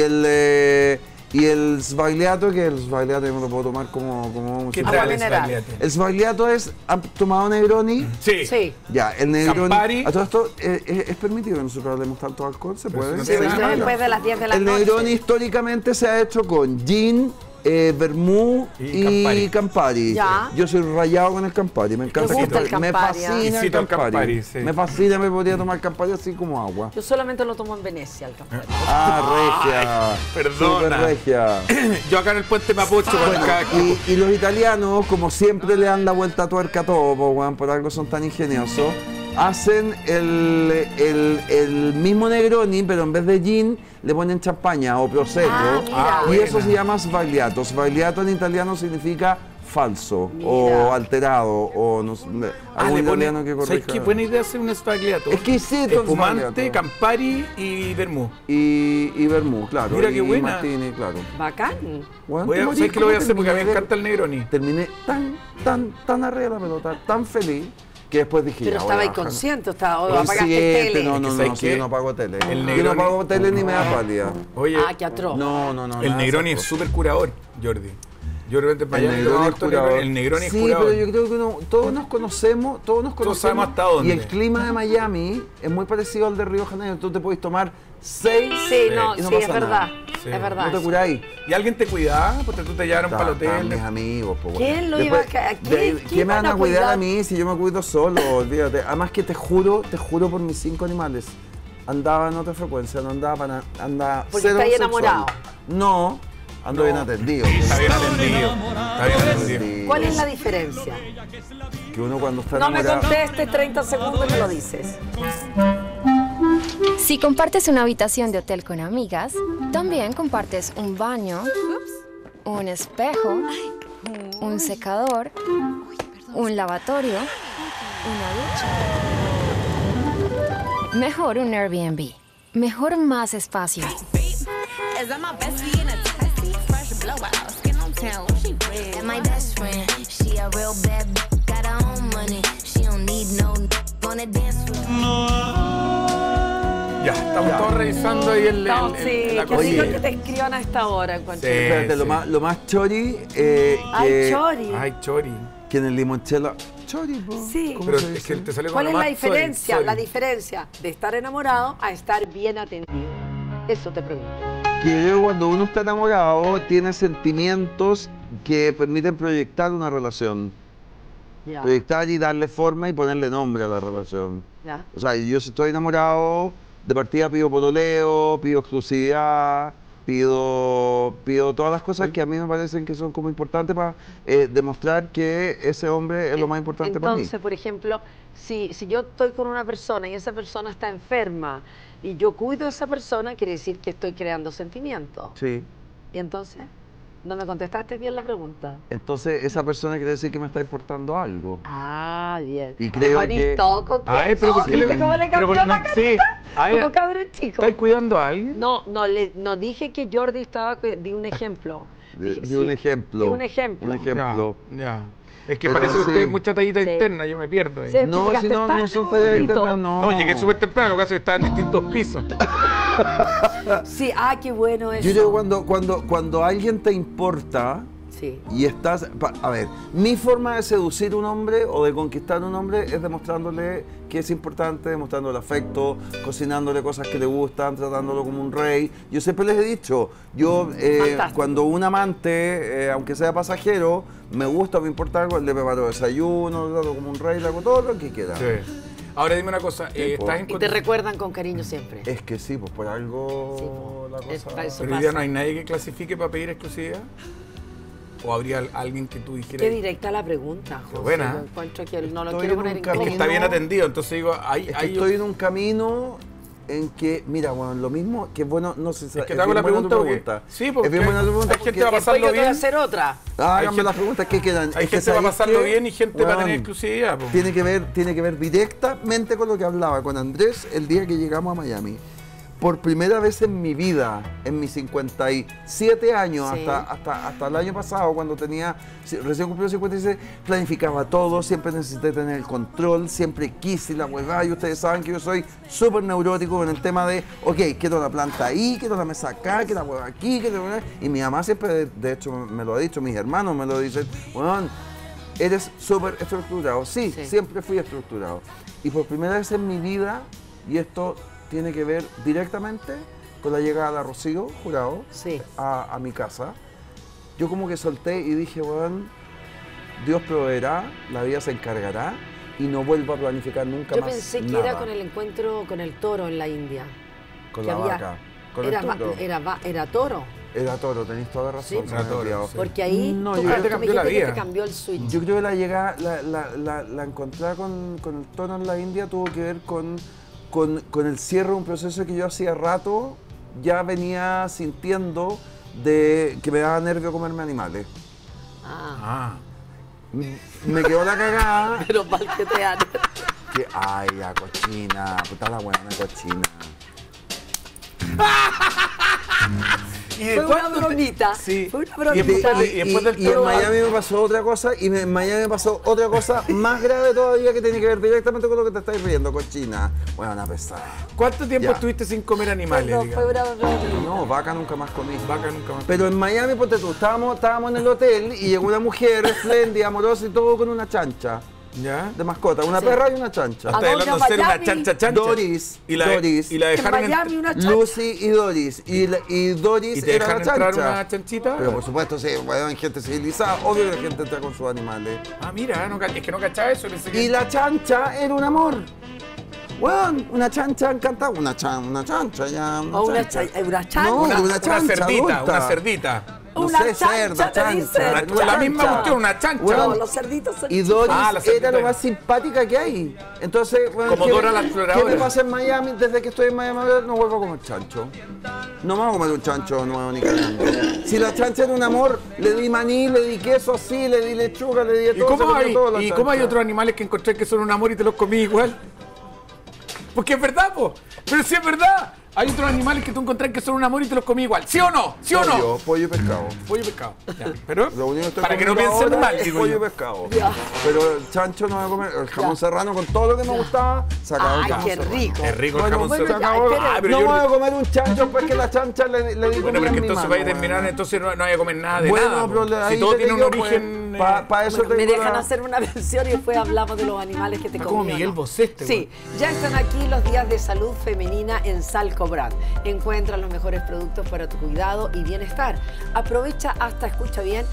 Y el sbagliato, que el sbagliato yo me lo puedo tomar como ¿Qué Agua tal el mineral. sbagliato? El sbagliato es, ¿han tomado Negroni? Sí. Sí. Ya, el Negroni. Campari. A todo esto, ¿es permitido que nosotros hablemos tanto alcohol? ¿Se puede? no Sí, tiene nada después de las 10 de la El noche. Negroni históricamente se ha hecho con gin, vermú Y y Campari. Ya. Yo soy rayado con el Campari, me encanta. gusta el Me Campari, ¿ah? fascina el Exquisito el Campari. Campari, sí. Me fascina, me podría tomar Campari así como agua. Yo solamente lo tomo en Venecia, el café. Ah, regia. perdona. Súper regia. Yo acá en el puente Mapocho, con Bueno, cada y los italianos, como siempre le dan la vuelta a tuerca a todo, po, weón, por algo son tan ingeniosos, hacen el mismo Negroni, pero en vez de gin le ponen champaña o prosecco. Ah, mira. Y eso buena. se llama sbagliato. Sbagliato en italiano significa falso Mira. o alterado o no sé, algún le pone, italiano que ¿sabes corrija. qué buena idea hacer un spagliato? Exquisito el Espumante, spagliato. Campari y vermú. Y vermú, claro. Mira qué y buena. Martini, claro. Bacán. Bueno, ¿Sabes qué lo voy a hacer? Porque a mí me encanta el Negroni. Terminé tan arriba de la pelota, tan feliz, que después dije, Pero ya, voy estaba a bajar. inconsciente, o apagaste Consciente, tele. no, Es que no, ¿sabes si qué? yo no pago tele. El Yo no Negroni- pago tele ni me da pálida. Oye, Ah, qué atroz. No. el nada de Negroni es esas súper curador, Jordi. Yo de repente en El Miami Negroni tomo es harto curador. Negroni. El Negroni es sí, curador. pero yo creo que todos nos conocemos, sabemos hasta dónde. Y el clima de Miami es muy parecido al de Río de Janeiro. Tú te puedes tomar 6 Sí, no, y no sí, es pasa verdad. nada. Sí. Es verdad. No te curáis. ¿Y alguien te cuidaba? Porque tú te llevaron para el Estaban hotel. mis amigos, po, ¿Quién lo Después, iba a- quién ¿Quién me van van a a cuidar cuidar? a mí si yo me cuido solo? Olvídate. Además que te juro por mis 5 animales. Andaba en otra frecuencia, no andaba para nada. Andaba Porque cero está ahí sexual. enamorado. No, ando bien atendido. Está bien atendido. Está bien atendido. ¿Cuál es la diferencia? Que uno cuando está No me enamorado... contestes 30 segundos y me lo dices. Si compartes una habitación de hotel con amigas, también compartes un baño, un espejo, un secador, un lavatorio, una ducha. Mejor un Airbnb. Mejor más espacio. Is that my bestie in a testy? Fresh blowout, skin on town, she red. And my best friend, she a real bad got her own money. She don't need no on the dance floor. Ya, estamos todos revisando ahí No, la sí, qué rico cocina. que te escriban a esta hora, encuentro. Sí. Espérate, lo más chori Ay, Chori. Ay, Chori. que en el limoncello... Chori, po. Sí. ¿Cómo Pero se es que dice? te salió ¿Cuál con es lo la más diferencia? sorry. La diferencia de estar enamorado a estar bien atendido. Eso te pregunto. Que cuando uno está enamorado tiene sentimientos que permiten proyectar una relación. Ya. Proyectar y darle forma y ponerle nombre a la relación. Ya. O sea, yo si estoy enamorado, de partida pido pololeo, pido exclusividad, pido todas las cosas que a mí me parecen que son como importantes para demostrar que ese hombre es lo más importante para mí. Entonces, por ejemplo, si yo estoy con una persona y esa persona está enferma y yo cuido a esa persona, quiere decir que estoy creando sentimientos. Sí. Y entonces, no me contestaste bien la pregunta. Entonces, esa persona quiere decir que me está importando algo. Ah, bien. Y creo que- Todo contento. Ay, pero ¿por qué le... ¿Cómo le pero cambió por- la no, sí. Ay, Como cabrón chico. ¿estás cuidando a alguien? No, no dije que Jordi estaba, di un ejemplo. Dije, De un sí, ejemplo. di un ejemplo. Un ejemplo. Ya. Es que Pero parece sí. usted mucha tallita Sí. interna, yo me pierdo ahí. Sí. No, Llegaste si no, tarde, no son federas bonito. internas, no. No, llegué súper temprano, lo que pasa es que estaba en distintos pisos. Sí, qué bueno eso. Yo digo cuando alguien te importa Sí. y estás... A ver, mi forma de seducir a un hombre o de conquistar a un hombre es demostrándole que es importante, demostrándole afecto, cocinándole cosas que le gustan, tratándolo como un rey. Yo siempre les he dicho, Fantástico. cuando un amante, aunque sea pasajero, me gusta o me importa algo, le preparo desayuno, lo trato como un rey, le hago todo lo que quiera. Sí. Ahora dime una cosa, ¿estás en Y te recuerdan con cariño siempre. Es que sí, pues por algo Sí, pues, la es cosa... para eso. Pero hoy día no hay nadie que clasifique para pedir exclusividad? ¿O habría alguien que tú dijeras? Qué directa la pregunta, José. buena. Yo encuentro que no lo Estoy quiero en poner un en camino- Es que está bien atendido, entonces digo, Es que estoy en un camino en que, mira, bueno, lo mismo, que bueno, no sé si Es que te hago la pregunta porque... Sí, porque es bien buena tu pregunta hay gente que va a porque- pasarlo Después yo te voy a bien. hacer otra. Háganme gente- las preguntas que quieran. Hay Es que gente que va a ¿sabéis pasarlo qué? bien y gente va a tener Weón, exclusividad. po. tiene que ver directamente con lo que hablaba con Andrés el día que llegamos a Miami. Por primera vez en mi vida, en mis 57 años, Sí. hasta el año pasado, cuando recién cumplió 56, planificaba todo, siempre necesité tener el control, siempre quise la huevada, y ustedes saben que yo soy súper neurótico con el tema de, ok, quiero la planta ahí, quiero la mesa acá, quiero la hueva aquí, y mi mamá siempre, de hecho, me lo ha dicho, mis hermanos me lo dicen, bueno, eres súper estructurado. Sí, Sí. siempre fui estructurado. Y por primera vez en mi vida, y esto tiene que ver directamente con la llegada de Rocío Jurado Sí. a mi casa, yo como que solté y dije, bueno, Dios proveerá, la vida se encargará y no vuelvo a planificar nunca Yo más pensé que nada. era con el encuentro con el toro en la India. Con que la había- vaca, con Era, el toro. Era toro. Era toro, tenéis toda razón. Sí. se me Era había toro, olvidado. sí. Porque ahí No, tú, yo creo tú que me cambió la dijiste que vida. te cambió el switch. Yo creo que la llegada, la encontrada con el toro en la India tuvo que ver con el cierre de un proceso que yo hacía rato ya venía sintiendo de que me daba nervio comerme animales. Ah, Ah, Me quedó la cagada. Pero mal que te dan. Que, ay, la cochina, puta la buena cochina. ¿Y Fue una bromita. Sí. Fue una Y bromita. después del Y en toro- Miami me pasó otra cosa, y en Miami me pasó otra cosa más grave todavía que tiene que ver directamente con lo que te estáis riendo, cochina. Bueno, una pesada. ¿Cuánto tiempo Ya. estuviste sin comer animales? No, fue digamos? una bromita. No, vaca nunca más comí. Vaca nunca más. Pero en Miami, ponte tú, estábamos en el hotel y llegó una mujer espléndida, amorosa y todo con una chancha ¿Ya? de mascota, una perra y una chancha. ¿A Estás dónde? hablando ¿A de ser una Miami? chancha. Doris, Y la, Doris. y la En dejaron Miami una chancha. Lucy y Doris. Y Doris ¿Y te era dejan la entrar chancha. una chanchita? Pero por supuesto, sí, bueno, hay gente civilizada, obvio que la gente entra con sus animales. Ah, mira, es que no cachaba eso. Pensé que- Y la chancha era un amor. Bueno, una chancha encantada. Una chancha, ya. O una chancha. No, una chancha cerdita, adulta. una cerdita. No Una sé, chancha, cerda, te dice. chancha. La misma cuestión, una chancha. Bueno, No, los cerditos son Y Doris Ah, la cerdita. era lo más simpática que hay. Entonces, bueno, Como ¿qué Dora la ¿qué exploradora. me pasa en Miami? Desde que estoy en Miami ahora no vuelvo a comer chancho. No me voy a comer un chancho nuevo ni cagando. Si la chancha era un amor, le di maní, le di queso así, le di lechuga, le di de ¿Y todo. se cómo comió hay, todo la y cómo hay chancha. otros animales que encontré que son un amor y te los comí igual? Porque es verdad, po. Pero sí es verdad. Hay otros animales que tú encontrás que son un amor y te los comí igual. ¿Sí o no? ¿Sí o no? Pollo y pescado. Pollo y pescado. Ya. Pero, Lo único que estoy para que no comiendo piensen ahora mal, es digo pollo yo. y pescado. Pero el chancho no voy a comer. El jamón serrano con todo lo que me gustaba, se acabó el Ay, jamón qué serrano. rico. Es rico el Bueno, jamón bueno, serrano. se acabó. espere. Ah, pero No yo- me voy a comer un chancho porque la chancha le di Bueno, comida pero en que mi entonces mano, vaya a bueno. terminar, entonces no vaya a comer nada de Bueno, nada. pero po. ahí Si todo te tiene un digo, origen... pues, para eso Bueno, me tengo dejan la- hacer una mención y después hablamos de los animales que te Está comí. como Miguel ¿no? Bosé este, Sí, ya están aquí los días de salud femenina en Salcobrand. Encuentra los mejores productos para tu cuidado y bienestar. Aprovecha hasta, escucha bien,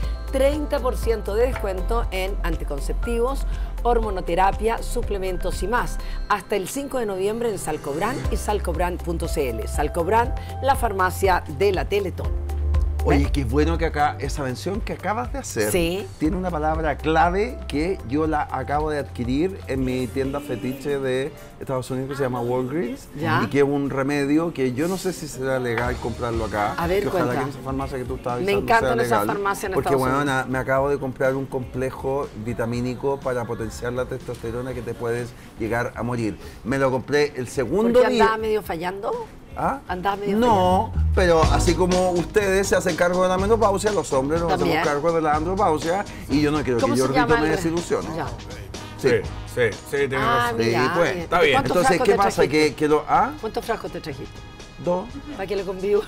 30% de descuento en anticonceptivos, hormonoterapia, suplementos y más. Hasta el 5 de noviembre en Salcobrand y salcobrand.cl. Salcobrand, la farmacia de la Teletón. Oye, qué bueno que acá, esa mención que acabas de hacer, Sí. tiene una palabra clave que yo la acabo de adquirir en mi tienda fetiche de Estados Unidos que se llama Walgreens. Ya. Y que es un remedio que yo no sé si será legal comprarlo acá. A ver, que ojalá cuenta. que en esa farmacia que tú estabas Me avisando encantan sea esas legal, farmacias en porque, Estados bueno, Unidos. me acabo de comprar un complejo vitamínico para potenciar la testosterona que te puedes llegar a morir. Me lo compré el segundo ¿Porque día. andaba medio fallando? ¿Ah? ¿Andabas medio No, pero así como ustedes se hacen cargo de la menopausia, los hombres nos También. hacemos cargo de la andropausia y yo no quiero ¿Cómo que se Jordito llama me el- desilusione. Ya. Sí. tienes Ah, razón. mira. Sí, pues. Está bien. ¿Cuántos Entonces, frascos ¿qué te pasa? trajiste? Que lo... ¿Ah? ¿Cuántos frascos te trajiste? 2. Para que le convivo.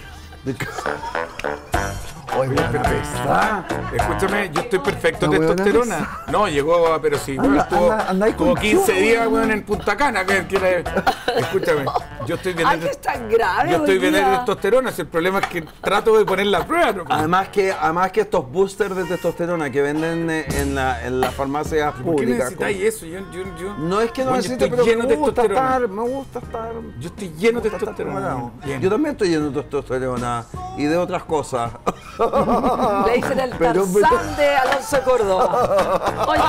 Oye, buena pesada. Escúchame, yo estoy perfecto No, de weón, testosterona. No, llegó, pero sí, Anda, bueno, estuvo, anda ahí estuvo con 15 yo, días, weón. weón, en Punta Cana. Escúchame, yo estoy bien Ay, de- que es tan grave. yo estoy hoy bien de día. testosterona, si el problema es que trato de poner la prueba. ¿no? Además que estos boosters de testosterona que venden en la farmacia ¿Por qué pública. necesitáis eso? No es que no Bueno, necesite, estoy pero lleno me de gusta testosterona. estar, me gusta estar. Yo estoy lleno de me gusta estar testosterona. preparado. Bien. Yo también estoy lleno de testosterona y de otras cosas. Le dicen el Pero- Tarzán de Alonso Córdoba. Oye,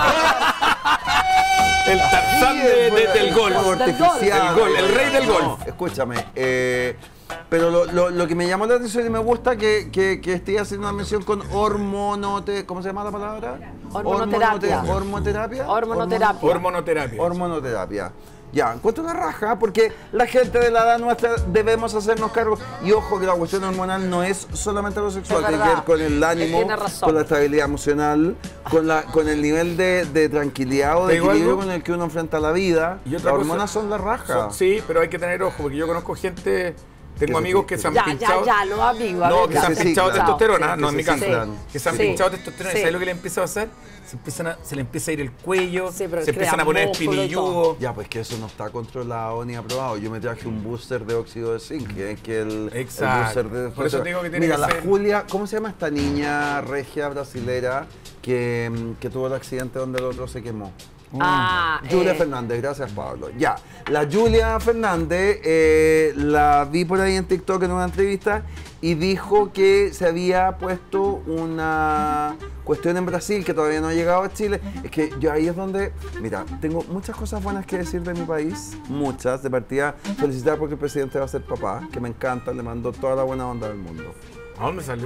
El Tarzán del golf. Artificial. El gol, el rey del No, golf. escúchame, pero lo que me llamó la atención y me gusta que esté haciendo una mención con ¿cómo se llama la palabra? Hormonoterapia. Hormonoterapia. Hormonoterapia. Hormonoterapia. Hormonoterapia. Ya, encuentro la raja porque la gente de la edad nuestra debemos hacernos cargo. Y ojo que la cuestión hormonal no es solamente lo sexual, Es tiene que ver verdad. con el ánimo, Tiene razón. con la estabilidad emocional, con el nivel de tranquilidad o de ¿Te digo equilibrio algo? con el que uno enfrenta la vida. Y otra Las cosa- hormonas son la raja. Sí, pero hay que tener ojo, porque yo conozco gente, tengo se amigos pi- que se han Ya, pinchado. ya, los amigos. a No, ver, que ya. se han se pinchado ciclan. testosterona, Que no se en mi caso. ciclan. Que se han Sí. pinchado testosterona. Sí. ¿Sabes lo que le empieza a pasar? Se le empieza a ir el cuello, Sí, pero se empiezan crea a poner músculo y espinilludos. Ya, pues que eso no está controlado ni aprobado. Yo me traje un booster de óxido de zinc, que es que el Exacto. booster de Por eso digo que tiene Mira, que la ser- Julia, ¿cómo se llama esta niña regia brasilera que tuvo el accidente donde el otro se quemó? Ah, Julia Fernández, gracias Pablo. Ya, la Julia Fernández la vi por ahí en TikTok en una entrevista y dijo que se había puesto una cuestión en Brasil que todavía no ha llegado a Chile. Es que yo ahí es donde, mira, tengo muchas cosas buenas que decir de mi país, muchas. De partida, felicitar porque el presidente va a ser papá, que me encanta, le mando toda la buena onda del mundo. ¿A dónde salió?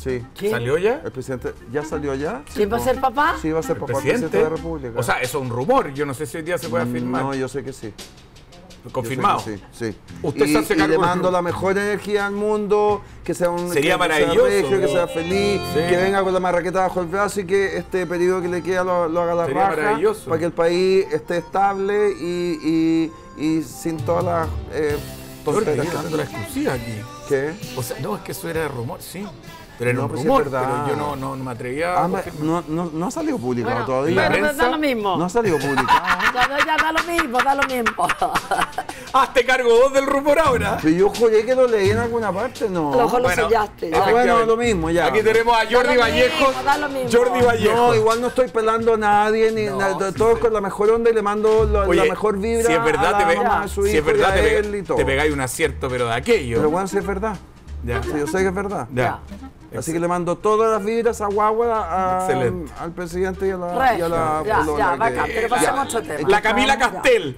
Sí. ¿Qué? ¿Salió ya? El presidente ya salió ya. ¿Quién va a ser papá? Sí, va a ser ¿El papá del presidente? presidente de la República. O sea, eso es un rumor. Yo no sé si hoy día se puede afirmar. No, yo sé que sí. Confirmado. Yo sé que sí, sí. Usted se hace y cargo le del mando grupo. la mejor energía al mundo, que sea un Sería que maravilloso. sea regio, que sea feliz, Sí. que venga con la marraqueta bajo el brazo y que este periodo que le queda lo haga la Sería raja, maravilloso. para que el país esté estable y sin todas las Jordi, tonteras. dando la exclusiva aquí. ¿Qué? O sea, no, es que eso era rumor, sí. Pero era No, un pues sí, rumor, es verdad. pero yo no me atrevía a Ah, confirmar. no ha salido publicado Bueno, todavía. ¿La pero prensa? da lo mismo. No ha salido publicado. Ya da lo mismo, da lo mismo. Hazte cargo vos del rumor ahora. Pero yo juré que lo leí en alguna parte, no. A lo mejor lo Bueno, sellaste. ya. Ah, bueno, lo mismo, ya. Aquí tenemos a Jordi lo Vallejo. mismo, da lo mismo. Jordi Vallejo. No, igual no estoy pelando a nadie, ni No, nada, sí, todo sí. con la mejor onda y le mando la Oye, mejor vibra si es verdad, a la mamá de su si hijo es verdad y a él y todo. te pegáis un acierto, pero de aquello. Pero bueno, si es verdad. Ya. Sí, yo sé que es verdad. Ya. Así que le mando todas las vibras a Guagua, Excelente. al presidente y a la, Regio. y a la Ya, polola ya, que- bacán, pero pasemos a otro tema. La Camila Castel.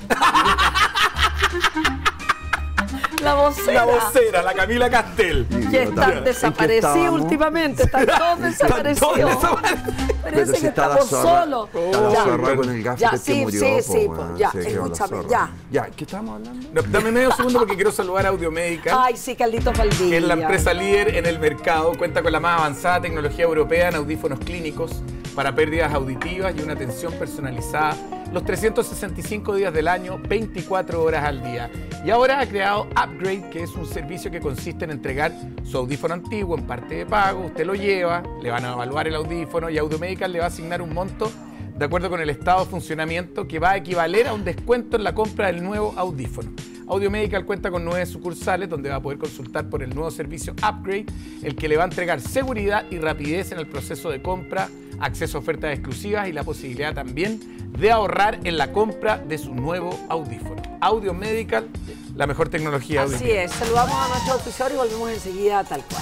La vocera. La vocera, la Camila Castel. Sí, Que ¿en están qué desaparecidos estábamos? últimamente, están todos desaparecidos. Pero Parece si que está la estamos zorra, solos. está la Ya. zorra con el gafe Ya, que sí, murió. sí, po, sí, weón. po, ya, Sí, que va la escúchame, zorra. ya. Ya, ¿qué estamos hablando? No, dame medio segundo porque quiero saludar a Audiomedical. Ay, sí, Carlitos Valdivia. Que es la empresa líder en el mercado, cuenta con la más avanzada tecnología europea en audífonos clínicos para pérdidas auditivas y una atención personalizada los 365 días del año, 24 horas al día. Y ahora ha creado Upgrade, que es un servicio que consiste en entregar su audífono antiguo en parte de pago, usted lo lleva, le van a evaluar el audífono y Audiomedical le va a asignar un monto de acuerdo con el estado de funcionamiento que va a equivaler a un descuento en la compra del nuevo audífono. Audiomedical cuenta con 9 sucursales donde va a poder consultar por el nuevo servicio Upgrade, el que le va a entregar seguridad y rapidez en el proceso de compra, acceso a ofertas exclusivas y la posibilidad también de ahorrar en la compra de su nuevo audífono. Audiomedical, la mejor tecnología Así auditiva. es, saludamos a nuestro auspiciador y volvemos enseguida tal cual.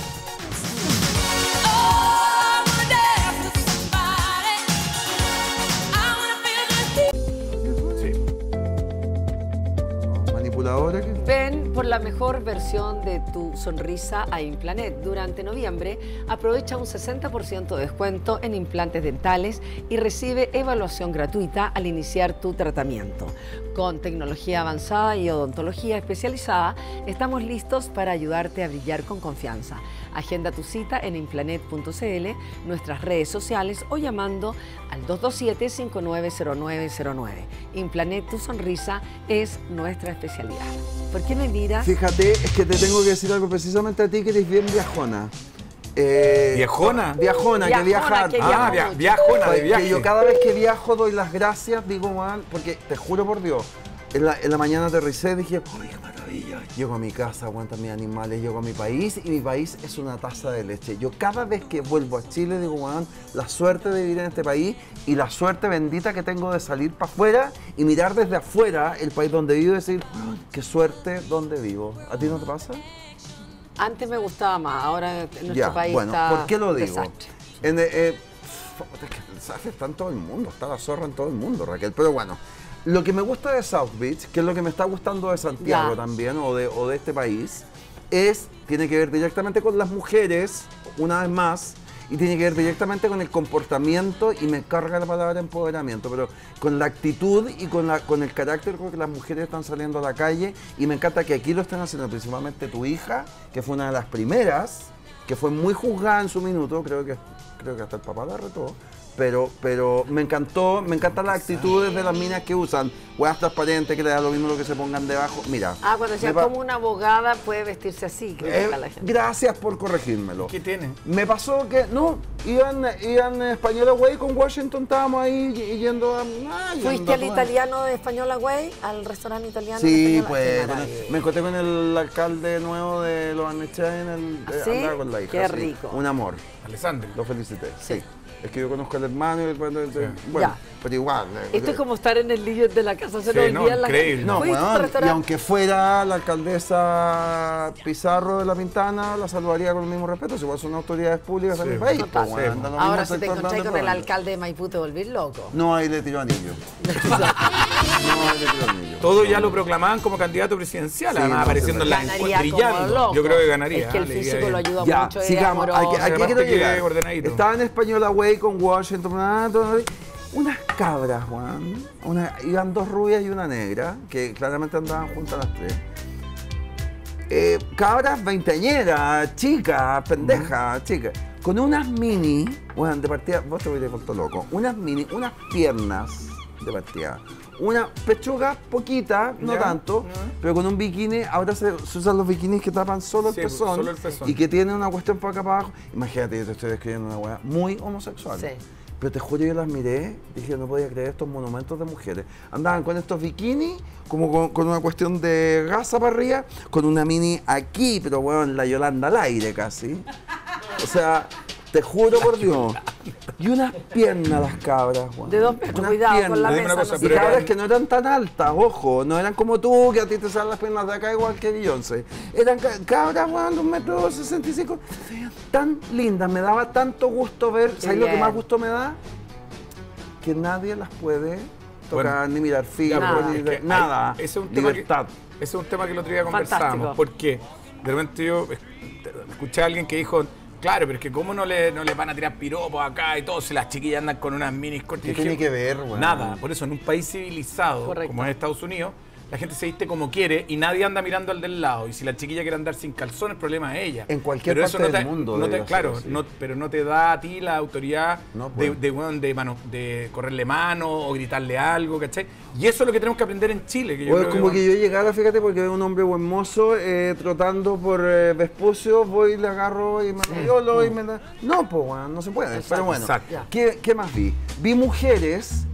Sí. Manipuladora que. Ven por la mejor versión de tu sonrisa a Implanet. Durante noviembre aprovecha un 60% de descuento en implantes dentales y recibe evaluación gratuita al iniciar tu tratamiento. Con tecnología avanzada y odontología especializada, estamos listos para ayudarte a brillar con confianza. Agenda tu cita en implanet.cl, nuestras redes sociales o llamando al 227-590909. Implanet, tu sonrisa es nuestra especialidad. ¿Por qué me miras? Fíjate, es que te tengo que decir algo precisamente a ti que eres bien viajona. ¿Viajona? Viajona, que viajar. que Ah, viaja viajona de Que viaje. yo cada vez que viajo doy las gracias, digo mal, porque te juro por Dios, en la mañana aterricé y dije, ¡ay, qué maravilla! Llego a mi casa, aguantan mis animales, llego a mi país y mi país es una taza de leche. Yo cada vez que vuelvo a Chile digo, weón, la suerte de vivir en este país y la suerte bendita que tengo de salir para afuera y mirar desde afuera el país donde vivo y decir, ¡ay, qué suerte donde vivo! ¿A ti no te pasa? Antes me gustaba más, ahora en nuestro Ya, país bueno, está ¿por qué lo digo? desastre. Es que ¿sabes? Está en todo el mundo, está la zorra en todo el mundo, Raquel. Pero bueno, lo que me gusta de South Beach, que es lo que me está gustando de Santiago Ya. también, o de este país, tiene que ver directamente con las mujeres, una vez más, y tiene que ver directamente con el comportamiento, y me carga la palabra empoderamiento, pero con la actitud y con el carácter con que las mujeres están saliendo a la calle, y me encanta que aquí lo estén haciendo, principalmente tu hija, que fue una de las primeras, que fue muy juzgada en su minuto, creo que hasta el papá la retó, pero me encantan las actitudes de las minas que usan huevas transparentes, que le da lo mismo lo que se pongan debajo. Mira. Ah, cuando decía me pa- como una abogada puede vestirse así, critica a la gente. Gracias por corregírmelo. ¿Qué tiene? Me pasó que, no, iban Española Güey con Washington, estábamos ahí yendo a... ¿Fuiste al italiano de Española Güey? ¿Al restaurante italiano de Sí, Española? pues, Qué maravilla. me encontré con el alcalde nuevo de Los Anechá en el... ¿Ah, sí? andaba con la hija. Qué sí. rico. Un amor, Alessandro. lo felicité, Sí. sí. Es que yo conozco al hermano y bueno, Ya. pero igual. Esto es como estar en el líder de la casa, se Sí, nos no, olvida la increíble. No, ¿Fuiste a un bueno, y restaurante? aunque fuera la alcaldesa Pizarro de La Pintana, la saludaría con el mismo respeto, si igual son autoridades públicas de Sí, mi país. total. weón. Da lo mismo Ahora si estoy te encontrás tratando con el de- alcalde de Maipú te volvís loco. No, ahí le tiró anillo. No, ahí le tiró anillo. Todos ya lo proclamaban como candidato presidencial, Sí, además no, apareciendo en la Ganaría como brillando. loco. Yo creo que ganaría. Es que el le iría físico lo bien. ayuda Ya, mucho. es sigamos. amoroso. Aquí Además quiero te quede llegar. ordenadito. Estaba en Española Way con Washington, unas cabras, Juan. Iban dos rubias y una negra, que claramente andaban juntas las tres. Cabras veinteañeras, chicas, pendejas, chicas. Con unas mini, bueno, de partida, vos te voy a vuelto loco. Unas mini, unas piernas de partida. Una pechuga poquita, no Ya, tanto, ya. pero con un bikini. Ahora se usan los bikinis que tapan solo el Sí, pezón. solo el pezón. Y que tienen una cuestión por acá para abajo. Imagínate, yo te estoy describiendo una weá muy homosexual. Sí. Pero te juro, yo las miré, dije, no podía creer estos monumentos de mujeres. Andaban con estos bikinis, como con una cuestión de gasa para arriba, con una mini aquí, pero bueno, la Yolanda al aire casi. O sea, te juro por Dios. Y unas piernas las cabras, weón. De 2 metros, Unas cuidado con la Te digo mesa. una cosa, no Y se pero cabras cae. que no eran tan altas, ojo, no eran como tú, que a ti te salen las piernas de acá igual que Beyoncé. Eran cabras, weón, de 1,65 m, tan lindas, me daba tanto gusto ver. ¿Sabes lo que bien. más gusto me da? Que nadie las puede tocar, Bueno, ni mirar Ya, filo, Nada. ni es que nada. ese es un tema Libertad. ese es un tema que el otro día Fantástico. conversábamos. Porque de repente yo escuché a alguien que dijo, claro, pero es que cómo no le van a tirar piropos acá y todo si las chiquillas andan con unas minis cortas. ¿Qué Y tiene dije, que ver, weón? Nada, por eso en un país civilizado Correcto. como es Estados Unidos, la gente se viste como quiere y nadie anda mirando al del lado. Y si la chiquilla quiere andar sin calzón, el problema es ella. En cualquier Pero parte eso no del te- mundo no te- debería claro, ser así. no, pero no te da a ti la autoridad No, pues. de correrle mano o gritarle algo, ¿cachai? Y eso es lo que tenemos que aprender en Chile. Que yo O es creo como que que yo llegara, fíjate, porque veo un hombre buen mozo trotando por Vespucio, voy, le agarro y me violo y me da... No, pues, weón, no se puede. Pero bueno, exacto. ¿qué más vi? Vi mujeres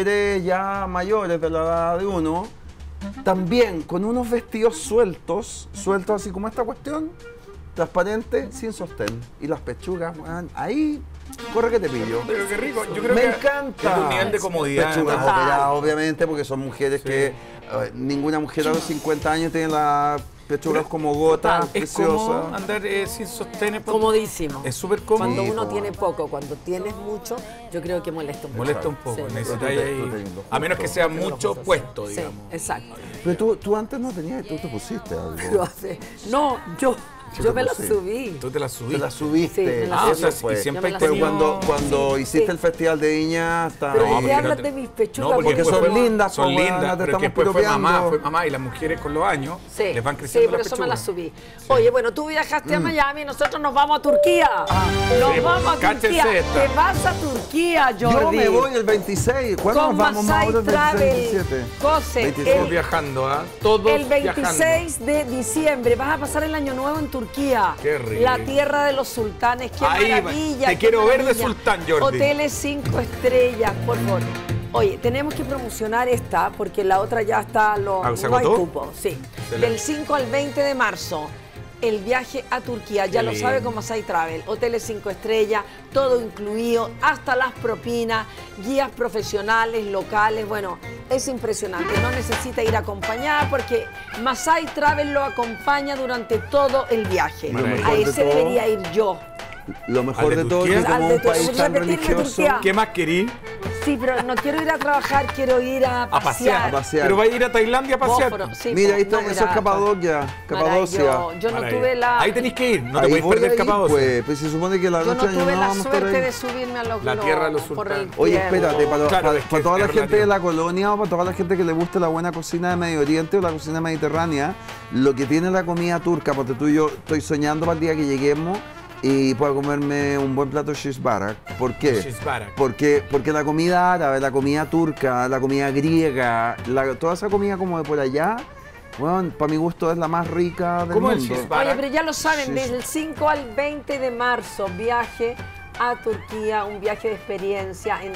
ya mayores de la edad de uno, también con unos vestidos sueltos así como esta cuestión, transparente, sin sostén. Y las pechugas, weón, ahí, corre que te pillo. Pero qué rico. Yo creo Me que encanta. es un nivel de comodidad. Pechugas ¿no? operadas, obviamente, porque son mujeres que ninguna mujer a los 50 años tiene las pechugas como gotas, Es como preciosas. andar sin sostén. Comodísimo. Es súper cómodo. Cuando Sí, uno po. tiene poco, cuando tienes mucho, yo creo que molesta un poco. Molesta un poco. Sí. Necesitáis Tú te- ahí- tú te lindo. a menos que sea mucho puesto, Sí, digamos. exacto. Pero tú antes no tenías, tú te pusiste algo. Pero no, yo me lo Sí. subí. Tú te la Te subiste. la subiste. Sí, me la Ah, o sea, Eso fue. y siempre Yo me has la Pero tenido... cuando hiciste Sí. el Festival de Viña, hasta... Pero No, ¿por qué porque hablas no de te- mis pechugas? No, porque después son fue- lindas, son po, weona, lindas, te pero es que estamos después fue piropeando. mamá, y las mujeres con los años Sí, les van sí, creciendo por las eso me la pechugas. subí. Oye, bueno, tú viajaste a Miami y nosotros nos vamos a Turquía. Nos sí, vamos a cáchese Turquía. esta. Te vas a Turquía, Jordi. Yo me voy el 26. ¿Cuándo Con nos vamos, Masai Mauro? El 26, Travel. 27. José, 26. Todos viajando, ¿ah? Todos el viajando. 26 de diciembre vas a pasar el año nuevo en Turquía. Qué rico. La tierra de los sultanes. Qué Ahí va. maravilla. Te qué quiero ver de maravilla. sultán, Jordi. Hoteles 5 estrellas, por favor. Oye, tenemos que promocionar esta porque la otra ya está, Ah, ¿se no hay agotó? cupo. Sí. Excelente. Del 5 al 20 de marzo. El viaje a Turquía, ya Qué lo lindo. sabe con Masai Travel, hoteles 5 estrellas, todo incluido, hasta las propinas, guías profesionales, locales, bueno, es impresionante, no necesita ir acompañada porque Masai Travel lo acompaña durante todo el viaje. Maravilla. A de ese todo, debería ir yo. Lo mejor ¿Al de de todo es que Turquía? como Al de un país Turquía. tan Repetirme religioso... Turquía. ¿Qué más querí? Sí, pero no quiero ir a trabajar, quiero ir a A pasear. pasear. A pasear. Pero va a ir a Tailandia a pasear. Bósforo, sí, Mira, ahí está, no, eso mira, es Capadocia. Capadocia. Yo no Maravilla. tuve la... Ahí tenéis que ir, no te Ahí podéis voy perder a ir, Capadocia. pues se supone que la Yo noche no de Año tuve Nuevo la vamos a estar suerte ahí. de subirme a los La tierra de los por el sultanes. Oye, tiempo. espérate, para Claro, es que toda la es gente de relativo. la colonia o para toda la gente que le guste la buena cocina de Medio Oriente o la cocina mediterránea, lo que tiene la comida turca, porque tú y yo estoy soñando para el día que lleguemos y pueda comerme un buen plato de shish barak. ¿Por qué? Shish barak. Porque la comida árabe, la comida turca, la comida griega, toda esa comida como de por allá, bueno, para mi gusto es la más rica del ¿Cómo es el mundo. shish barak? Oye, pero ya lo saben, Sí, desde el 5 al 20 de marzo, viaje a Turquía, un viaje de experiencia en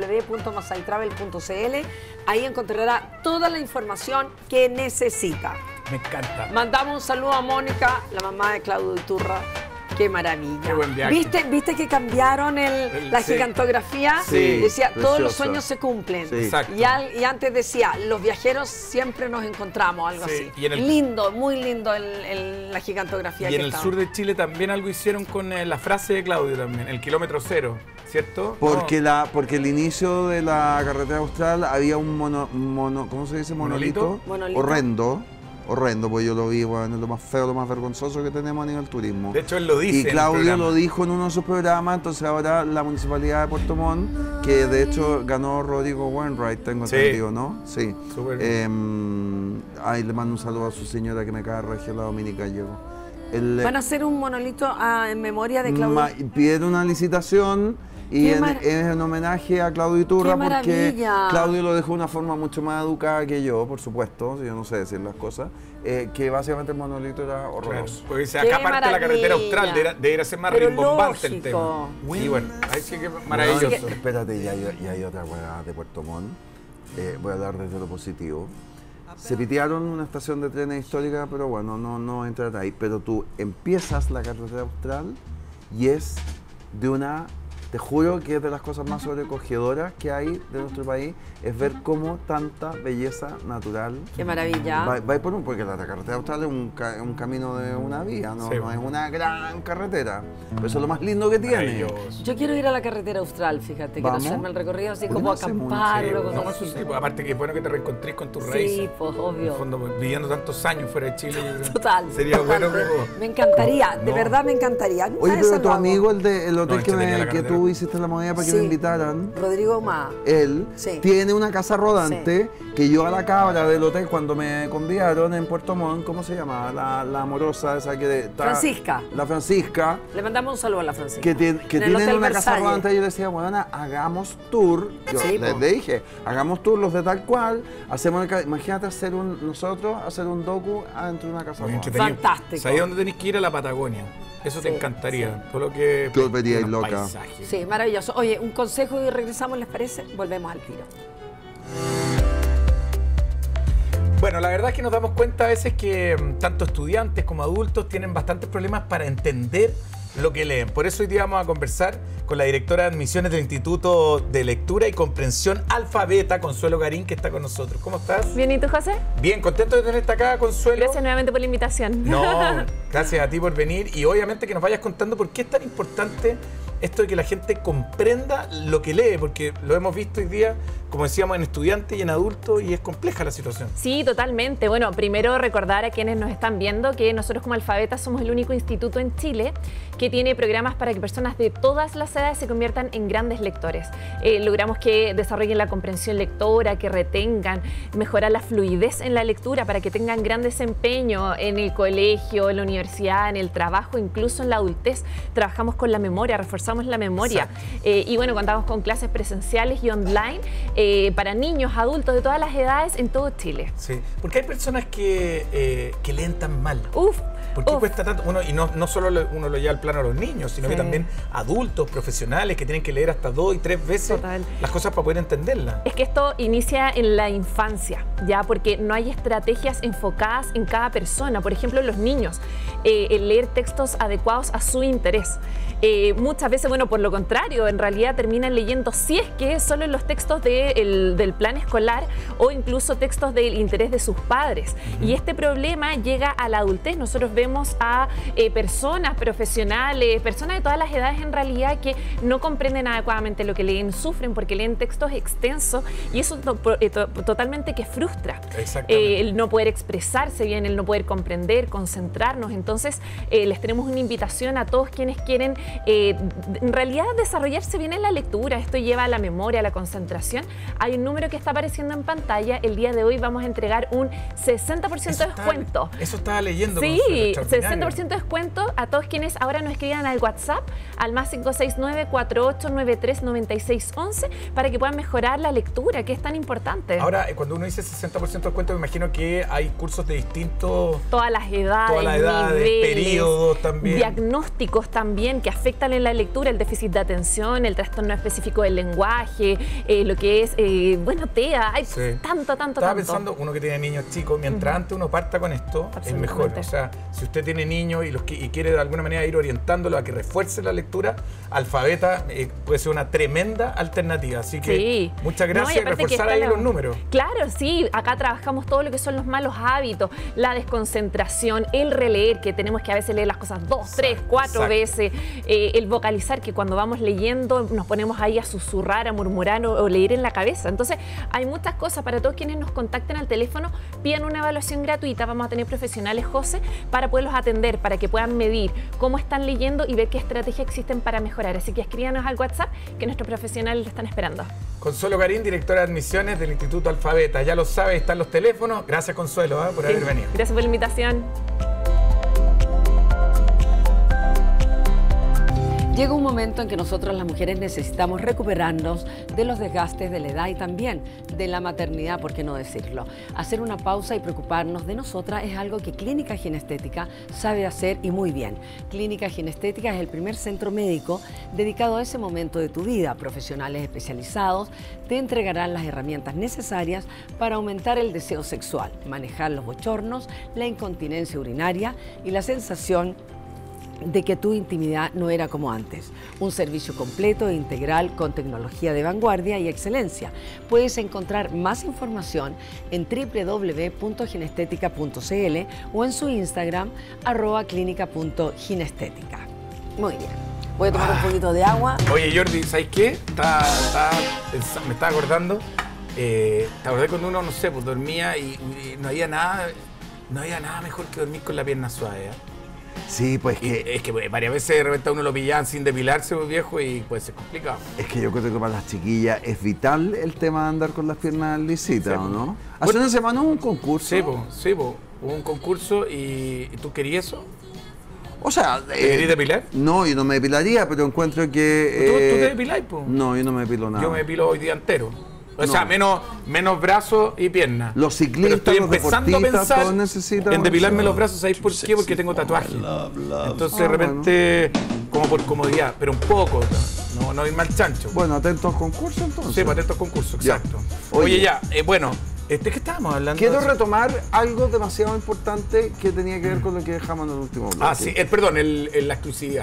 www.masaitravel.cl. Ahí encontrará toda la información que necesita. Me encanta. Mandamos un saludo a Mónica, la mamá de Claudio Iturra, Qué maravilla. Qué buen viaje. ¿Viste que cambiaron la sí. gigantografía? Sí, decía, todos los preciosa. sueños se cumplen. Sí. Exacto. Y antes decía, los viajeros siempre nos encontramos, algo Sí, así. y en el- Lindo, muy lindo la gigantografía. Y que en el estaba. sur de Chile también algo hicieron con la frase de Claudio también, el kilómetro cero, ¿cierto? Porque, No. porque el inicio de la carretera austral había un ¿cómo se dice? ¿Monolito? Monolito. Horrendo, pues yo lo vi, bueno, es lo más feo, lo más vergonzoso que tenemos a nivel turismo. De hecho, él lo dice. Y en el Claudio programa. lo dijo en uno de sus programas, entonces ahora la Municipalidad de Puerto Montt, que de hecho ganó Rodrigo Wainwright, tengo Sí. entendido, ¿no? Sí. Súper Ahí le mando un saludo a su señora que me cae regio, la Dominica Llego. Van a hacer un monolito en memoria de Claudio. Pidieron una licitación y Qué mar- es en homenaje a Claudio Iturra ¡Qué porque maravilla! Claudio lo dejó de una forma mucho más educada que yo, por supuesto, yo no sé decir las cosas, que básicamente el monolito era Claro, horroroso. porque dice, ¡Qué acá parte la carretera maravilla! austral, debería ser más Pero rimbombante el lógico. tema. Y bueno, ahí sí que maravilloso. Bueno, espérate, ya hay otra hueá de Puerto Montt. Voy a hablar desde lo positivo. Se pitearon una estación de trenes histórica, pero bueno, no entrar ahí. Pero tú empiezas la carretera austral y es de una... Te juro que es de las cosas más sobrecogedoras que hay de nuestro país, es ver cómo tanta belleza natural Qué maravilla. va por porque la carretera austral es un camino de una vía, no, Sí. no es una gran carretera. Pero eso es lo más lindo que tiene. Maravilloso. Yo quiero ir a la carretera austral, fíjate. Quiero ¿Vamos? hacerme el recorrido así ¿Por qué como no hacemos acampar. Sí, luego no, con- eso sí, pues, aparte que es bueno que te reencontrés con tus Sí, raíces. pues En el obvio. fondo, pues, viviendo tantos años fuera de Chile, yo creo. Total. Sería bueno total. como... Me encantaría, de No. verdad me encantaría. Oye, ¿Sabes? pero tu Lo hago. amigo, el hotel No, que, entretenida la que carretera. tú hiciste la movida para que Sí. me invitaran, Rodrigo Ma. él Sí. tiene una casa rodante que yo a la cabra del hotel cuando me convidaron en Puerto Montt, ¿cómo se llama? La amorosa esa que está... Francisca. La Francisca, Le mandamos un saludo a la Francisca. que En el tienen Hotel una casa Versalles. rodante. Yo le decía, bueno, hagamos tour. Yo Sí, le po. dije, hagamos tour los de tal cual. Imagínate nosotros hacer un docu adentro de una casa Muy rodante. entretenido. Fantástico. ¿Sabías dónde tenés que ir? A la Patagonia. Eso te Sí, encantaría. Todo lo que... Te volverías los loca. paisajes. Sí, maravilloso. Oye, un consejo y regresamos, ¿les parece? Volvemos al tiro. Bueno, la verdad es que nos damos cuenta a veces que tanto estudiantes como adultos tienen bastantes problemas para entender lo que leen. Por eso hoy día vamos a conversar con la directora de admisiones del Instituto de Lectura y Comprensión Alfabeta, Consuelo Garín, que está con nosotros. ¿Cómo estás? Bien, ¿y tú, José? Bien, contento de tenerte acá, Consuelo. Gracias nuevamente por la invitación. No, gracias a ti por venir y obviamente que nos vayas contando por qué es tan importante esto de que la gente comprenda lo que lee, porque lo hemos visto hoy día, como decíamos, en estudiantes y en adultos y es compleja la situación. Sí, totalmente. Bueno, primero recordar a quienes nos están viendo que nosotros como Alfabeta somos el único instituto en Chile que tiene programas para que personas de todas las edades se conviertan en grandes lectores. Logramos que desarrollen la comprensión lectora, que retengan, mejorar la fluidez en la lectura para que tengan gran desempeño en el colegio, en la universidad, en el trabajo, incluso en la adultez. Trabajamos con la memoria, reforzamos la memoria. Y bueno, contamos con clases presenciales y online para niños, adultos de todas las edades en todo Chile. Sí, porque hay personas que leen tan mal. Uf. ¿Por qué uf. cuesta tanto? Y no solo uno lo lleva al plano a los niños, sino que Sí. también adultos, profesionales, que tienen que leer hasta 2 y 3 veces Total. las cosas para poder entenderlas. Es que esto inicia en la infancia, ya, porque no hay estrategias enfocadas en cada persona. Por ejemplo, los niños, el leer textos adecuados a su interés. Muchas veces, bueno, por lo contrario, en realidad terminan leyendo, si es que solo en los textos del plan escolar o incluso textos del interés de sus padres. Y este problema llega a la adultez. Nosotros vemos a personas profesionales, personas de todas las edades en realidad que no comprenden adecuadamente lo que leen, sufren porque leen textos extensos y eso totalmente que frustra. Exactamente. El no poder expresarse bien, el no poder comprender, concentrarnos. Entonces, les tenemos una invitación a todos quienes quieren en realidad desarrollarse bien en la lectura. Esto lleva a la memoria, a la concentración. Hay un número que está apareciendo en pantalla. El día de hoy vamos a entregar un 60% de descuento. Eso estaba leyendo. Sí, Consuelo, extraordinario. 60% de descuento a todos quienes ahora nos escriban al WhatsApp al más 569-4893-9611 para que puedan mejorar la lectura, que es tan importante. Ahora, cuando uno dice 60% de descuento, me imagino que hay cursos de distintos... Todas las edades, Todas las edades, niveles, periodos también. diagnósticos también que afectan en la lectura, el déficit de atención, el trastorno específico del lenguaje, lo que es, bueno, TEA, hay tanto. Estaba pensando, uno que tiene niños chicos, mientras antes uno parta con esto, es mejor. O sea, si usted tiene niños y quiere de alguna manera ir orientándolo a que refuerce la lectura, Alfabeta puede ser una tremenda alternativa. Así que muchas gracias, reforzar ahí los números. Claro, sí, acá trabajamos todo lo que son los malos hábitos, la desconcentración, el releer, que tenemos que a veces leer las cosas 2, 3, 4 veces, el vocalizar, que cuando vamos leyendo nos ponemos ahí a susurrar, a murmurar o leer en la cabeza. Entonces, hay muchas cosas. Para todos quienes nos contacten al teléfono, pidan una evaluación gratuita. Vamos a tener profesionales, José, para poderlos atender, para que puedan medir cómo están leyendo y ver qué estrategias existen para mejorar. Así que escríbanos al WhatsApp, que nuestros profesionales lo están esperando. Consuelo Garín, directora de admisiones del Instituto Alfabeta. Ya lo sabe, están los teléfonos. Gracias, Consuelo, por haber venido. Gracias por la invitación. Llega un momento en que nosotras las mujeres necesitamos recuperarnos de los desgastes de la edad y también de la maternidad, ¿por qué no decirlo? Hacer una pausa y preocuparnos de nosotras es algo que Clínica Ginestética sabe hacer y muy bien. Clínica Ginestética es el primer centro médico dedicado a ese momento de tu vida. Profesionales especializados te entregarán las herramientas necesarias para aumentar el deseo sexual, manejar los bochornos, la incontinencia urinaria y la sensación de que tu intimidad no era como antes. Un servicio completo e integral con tecnología de vanguardia y excelencia. Puedes encontrar más información en www.ginestetica.cl o en su Instagram @clinica.ginestética. Muy bien. Voy a tomar un poquito de agua. Oye, Jordi, ¿sabes qué? Me estaba acordando. ¿Te acordás cuando uno, no sé, pues dormía y no había nada mejor que dormir con la pierna suave? Sí, pues es que varias veces de repente a uno lo pillaban sin depilarse, muy viejo, y pues se complicado. Es que yo creo que para las chiquillas es vital el tema de andar con las piernas lisitas, ¿o no? Hace una semana hubo un concurso. Sí, hubo un concurso y ¿tú querías eso? O sea, ¿Te querías depilar? No, yo no me depilaría, pero encuentro que... ¿Tú te depilás, po? No, yo no me depilo nada. Yo me depilo hoy día entero. O sea, menos brazos y piernas. Los ciclistas, pero estoy empezando a pensar todos necesitan en depilarme los brazos. ¿Sabéis por qué? Porque tengo tatuajes. Entonces, de repente, como por comodidad, pero un poco, no ir mal chancho. Bueno, atentos concursos entonces. Sí, atentos concursos, exacto. Oye, bueno, ¿de qué estábamos hablando? Quiero retomar algo demasiado importante que tenía que ver con lo que dejamos en el último bloque. Ah, sí, perdón, la exclusividad.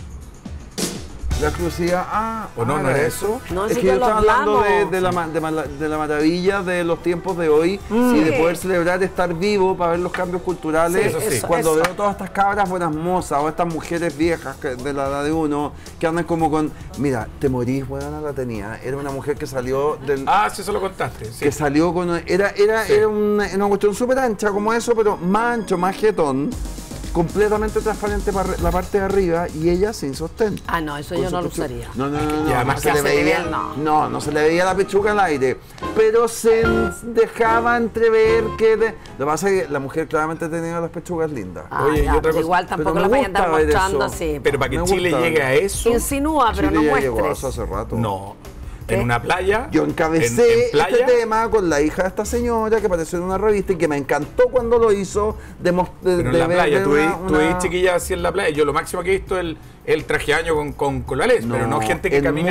La exclusividad, ¿o no era eso? No, es sí que yo estaba hablando de la maravilla de los tiempos de hoy y de poder celebrar estar vivo para ver los cambios culturales. Sí, cuando veo todas estas cabras buenas mozas o estas mujeres viejas de la edad de uno que andan como con, mira, te morís, buena la tenía. Era una mujer que salió del... Ah, sí, eso lo contaste. Sí. Que salió con... Era una cuestión súper ancha como eso, pero más ancho, más jetón. Completamente transparente para la parte de arriba y ella sin sostén. Ah, no, eso yo no lo usaría. No. Y además se le veía, no se le veía la pechuga al aire, pero se dejaba entrever que... Lo que pasa es que la mujer claramente tenía las pechugas lindas. Oye, y otra cosa, igual tampoco las vayan a andar mostrando así. Pero para que Chile llegue a eso... Insinúa, pero no muestres. Llegó a eso hace rato. No. En una playa. Yo encabecé ¿en playa? este tema con la hija de esta señora que apareció en una revista y que me encantó cuando lo hizo. Pero en la playa, tú ves chiquillas así en la playa. Yo lo máximo que he visto es el traje de baño con colales, pero no gente que camina.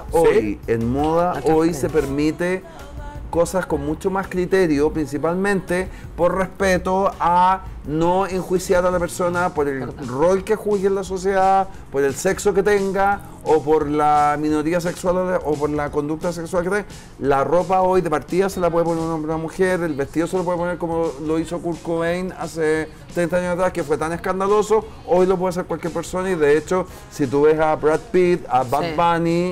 En moda hoy se permite cosas con mucho más criterio, principalmente por respeto a no enjuiciar a la persona por el rol que juegue en la sociedad, por el sexo que tenga o por la minoría sexual o por la conducta sexual que tenga. La ropa hoy de partida se la puede poner un hombre o una mujer, el vestido se lo puede poner como lo hizo Kurt Cobain hace 30 años atrás, que fue tan escandaloso. Hoy lo puede hacer cualquier persona y de hecho, si tú ves a Brad Pitt, a Bad Bunny,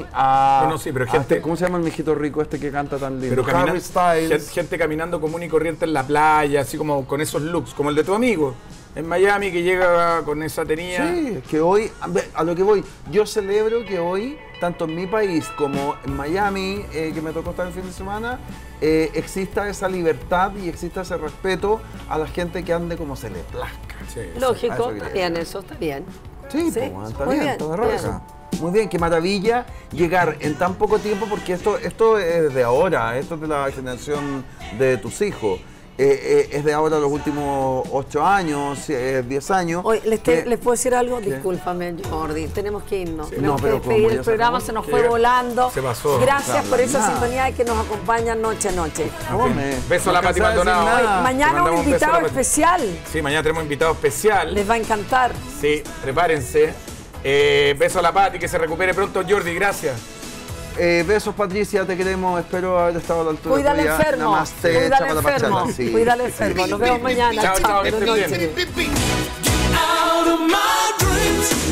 ¿cómo se llama el mijito rico este que canta tan lindo? Pero Harry Styles. Gente caminando común y corriente en la playa, así como con esos looks, como el de tu amigo en Miami que llega con esa tenía. Sí, que hoy, a lo que voy, yo celebro que hoy, tanto en mi país como en Miami, que me tocó estar el fin de semana, exista esa libertad y exista ese respeto a la gente que ande como se le plazca. Sí, lógico, está bien, eso está bien. Sí, sí, pues, está bien, toda raza. Muy bien, qué maravilla llegar en tan poco tiempo, porque esto es de ahora, esto es de la generación de tus hijos. es de ahora los últimos 8 años, 10 años. Oye, ¿les puedo decir algo? Discúlpame, Jordi, tenemos que irnos. Tenemos que pero despedir ¿cómo? el programa, se nos fue volando. Se pasó. Gracias por esa Nada. sintonía que nos acompaña noche a noche. Beso a la Pati Maldonado. Mañana Te mandamos un un beso a la invitado Pati. especial. Sí, mañana tenemos invitado especial. Les va a encantar. Sí, prepárense. Beso a la Pati, que se recupere pronto, Jordi, gracias. Besos, Patricia, te queremos. Espero haber estado a la altura. Cuida al de tu vida. enfermo. Namaste, Cuida al chapalapachala, enfermo. sí. Cuida al enfermo. Nos vemos mañana. Chao, chao, que Buenas estén bien. noches. Out of my dreams.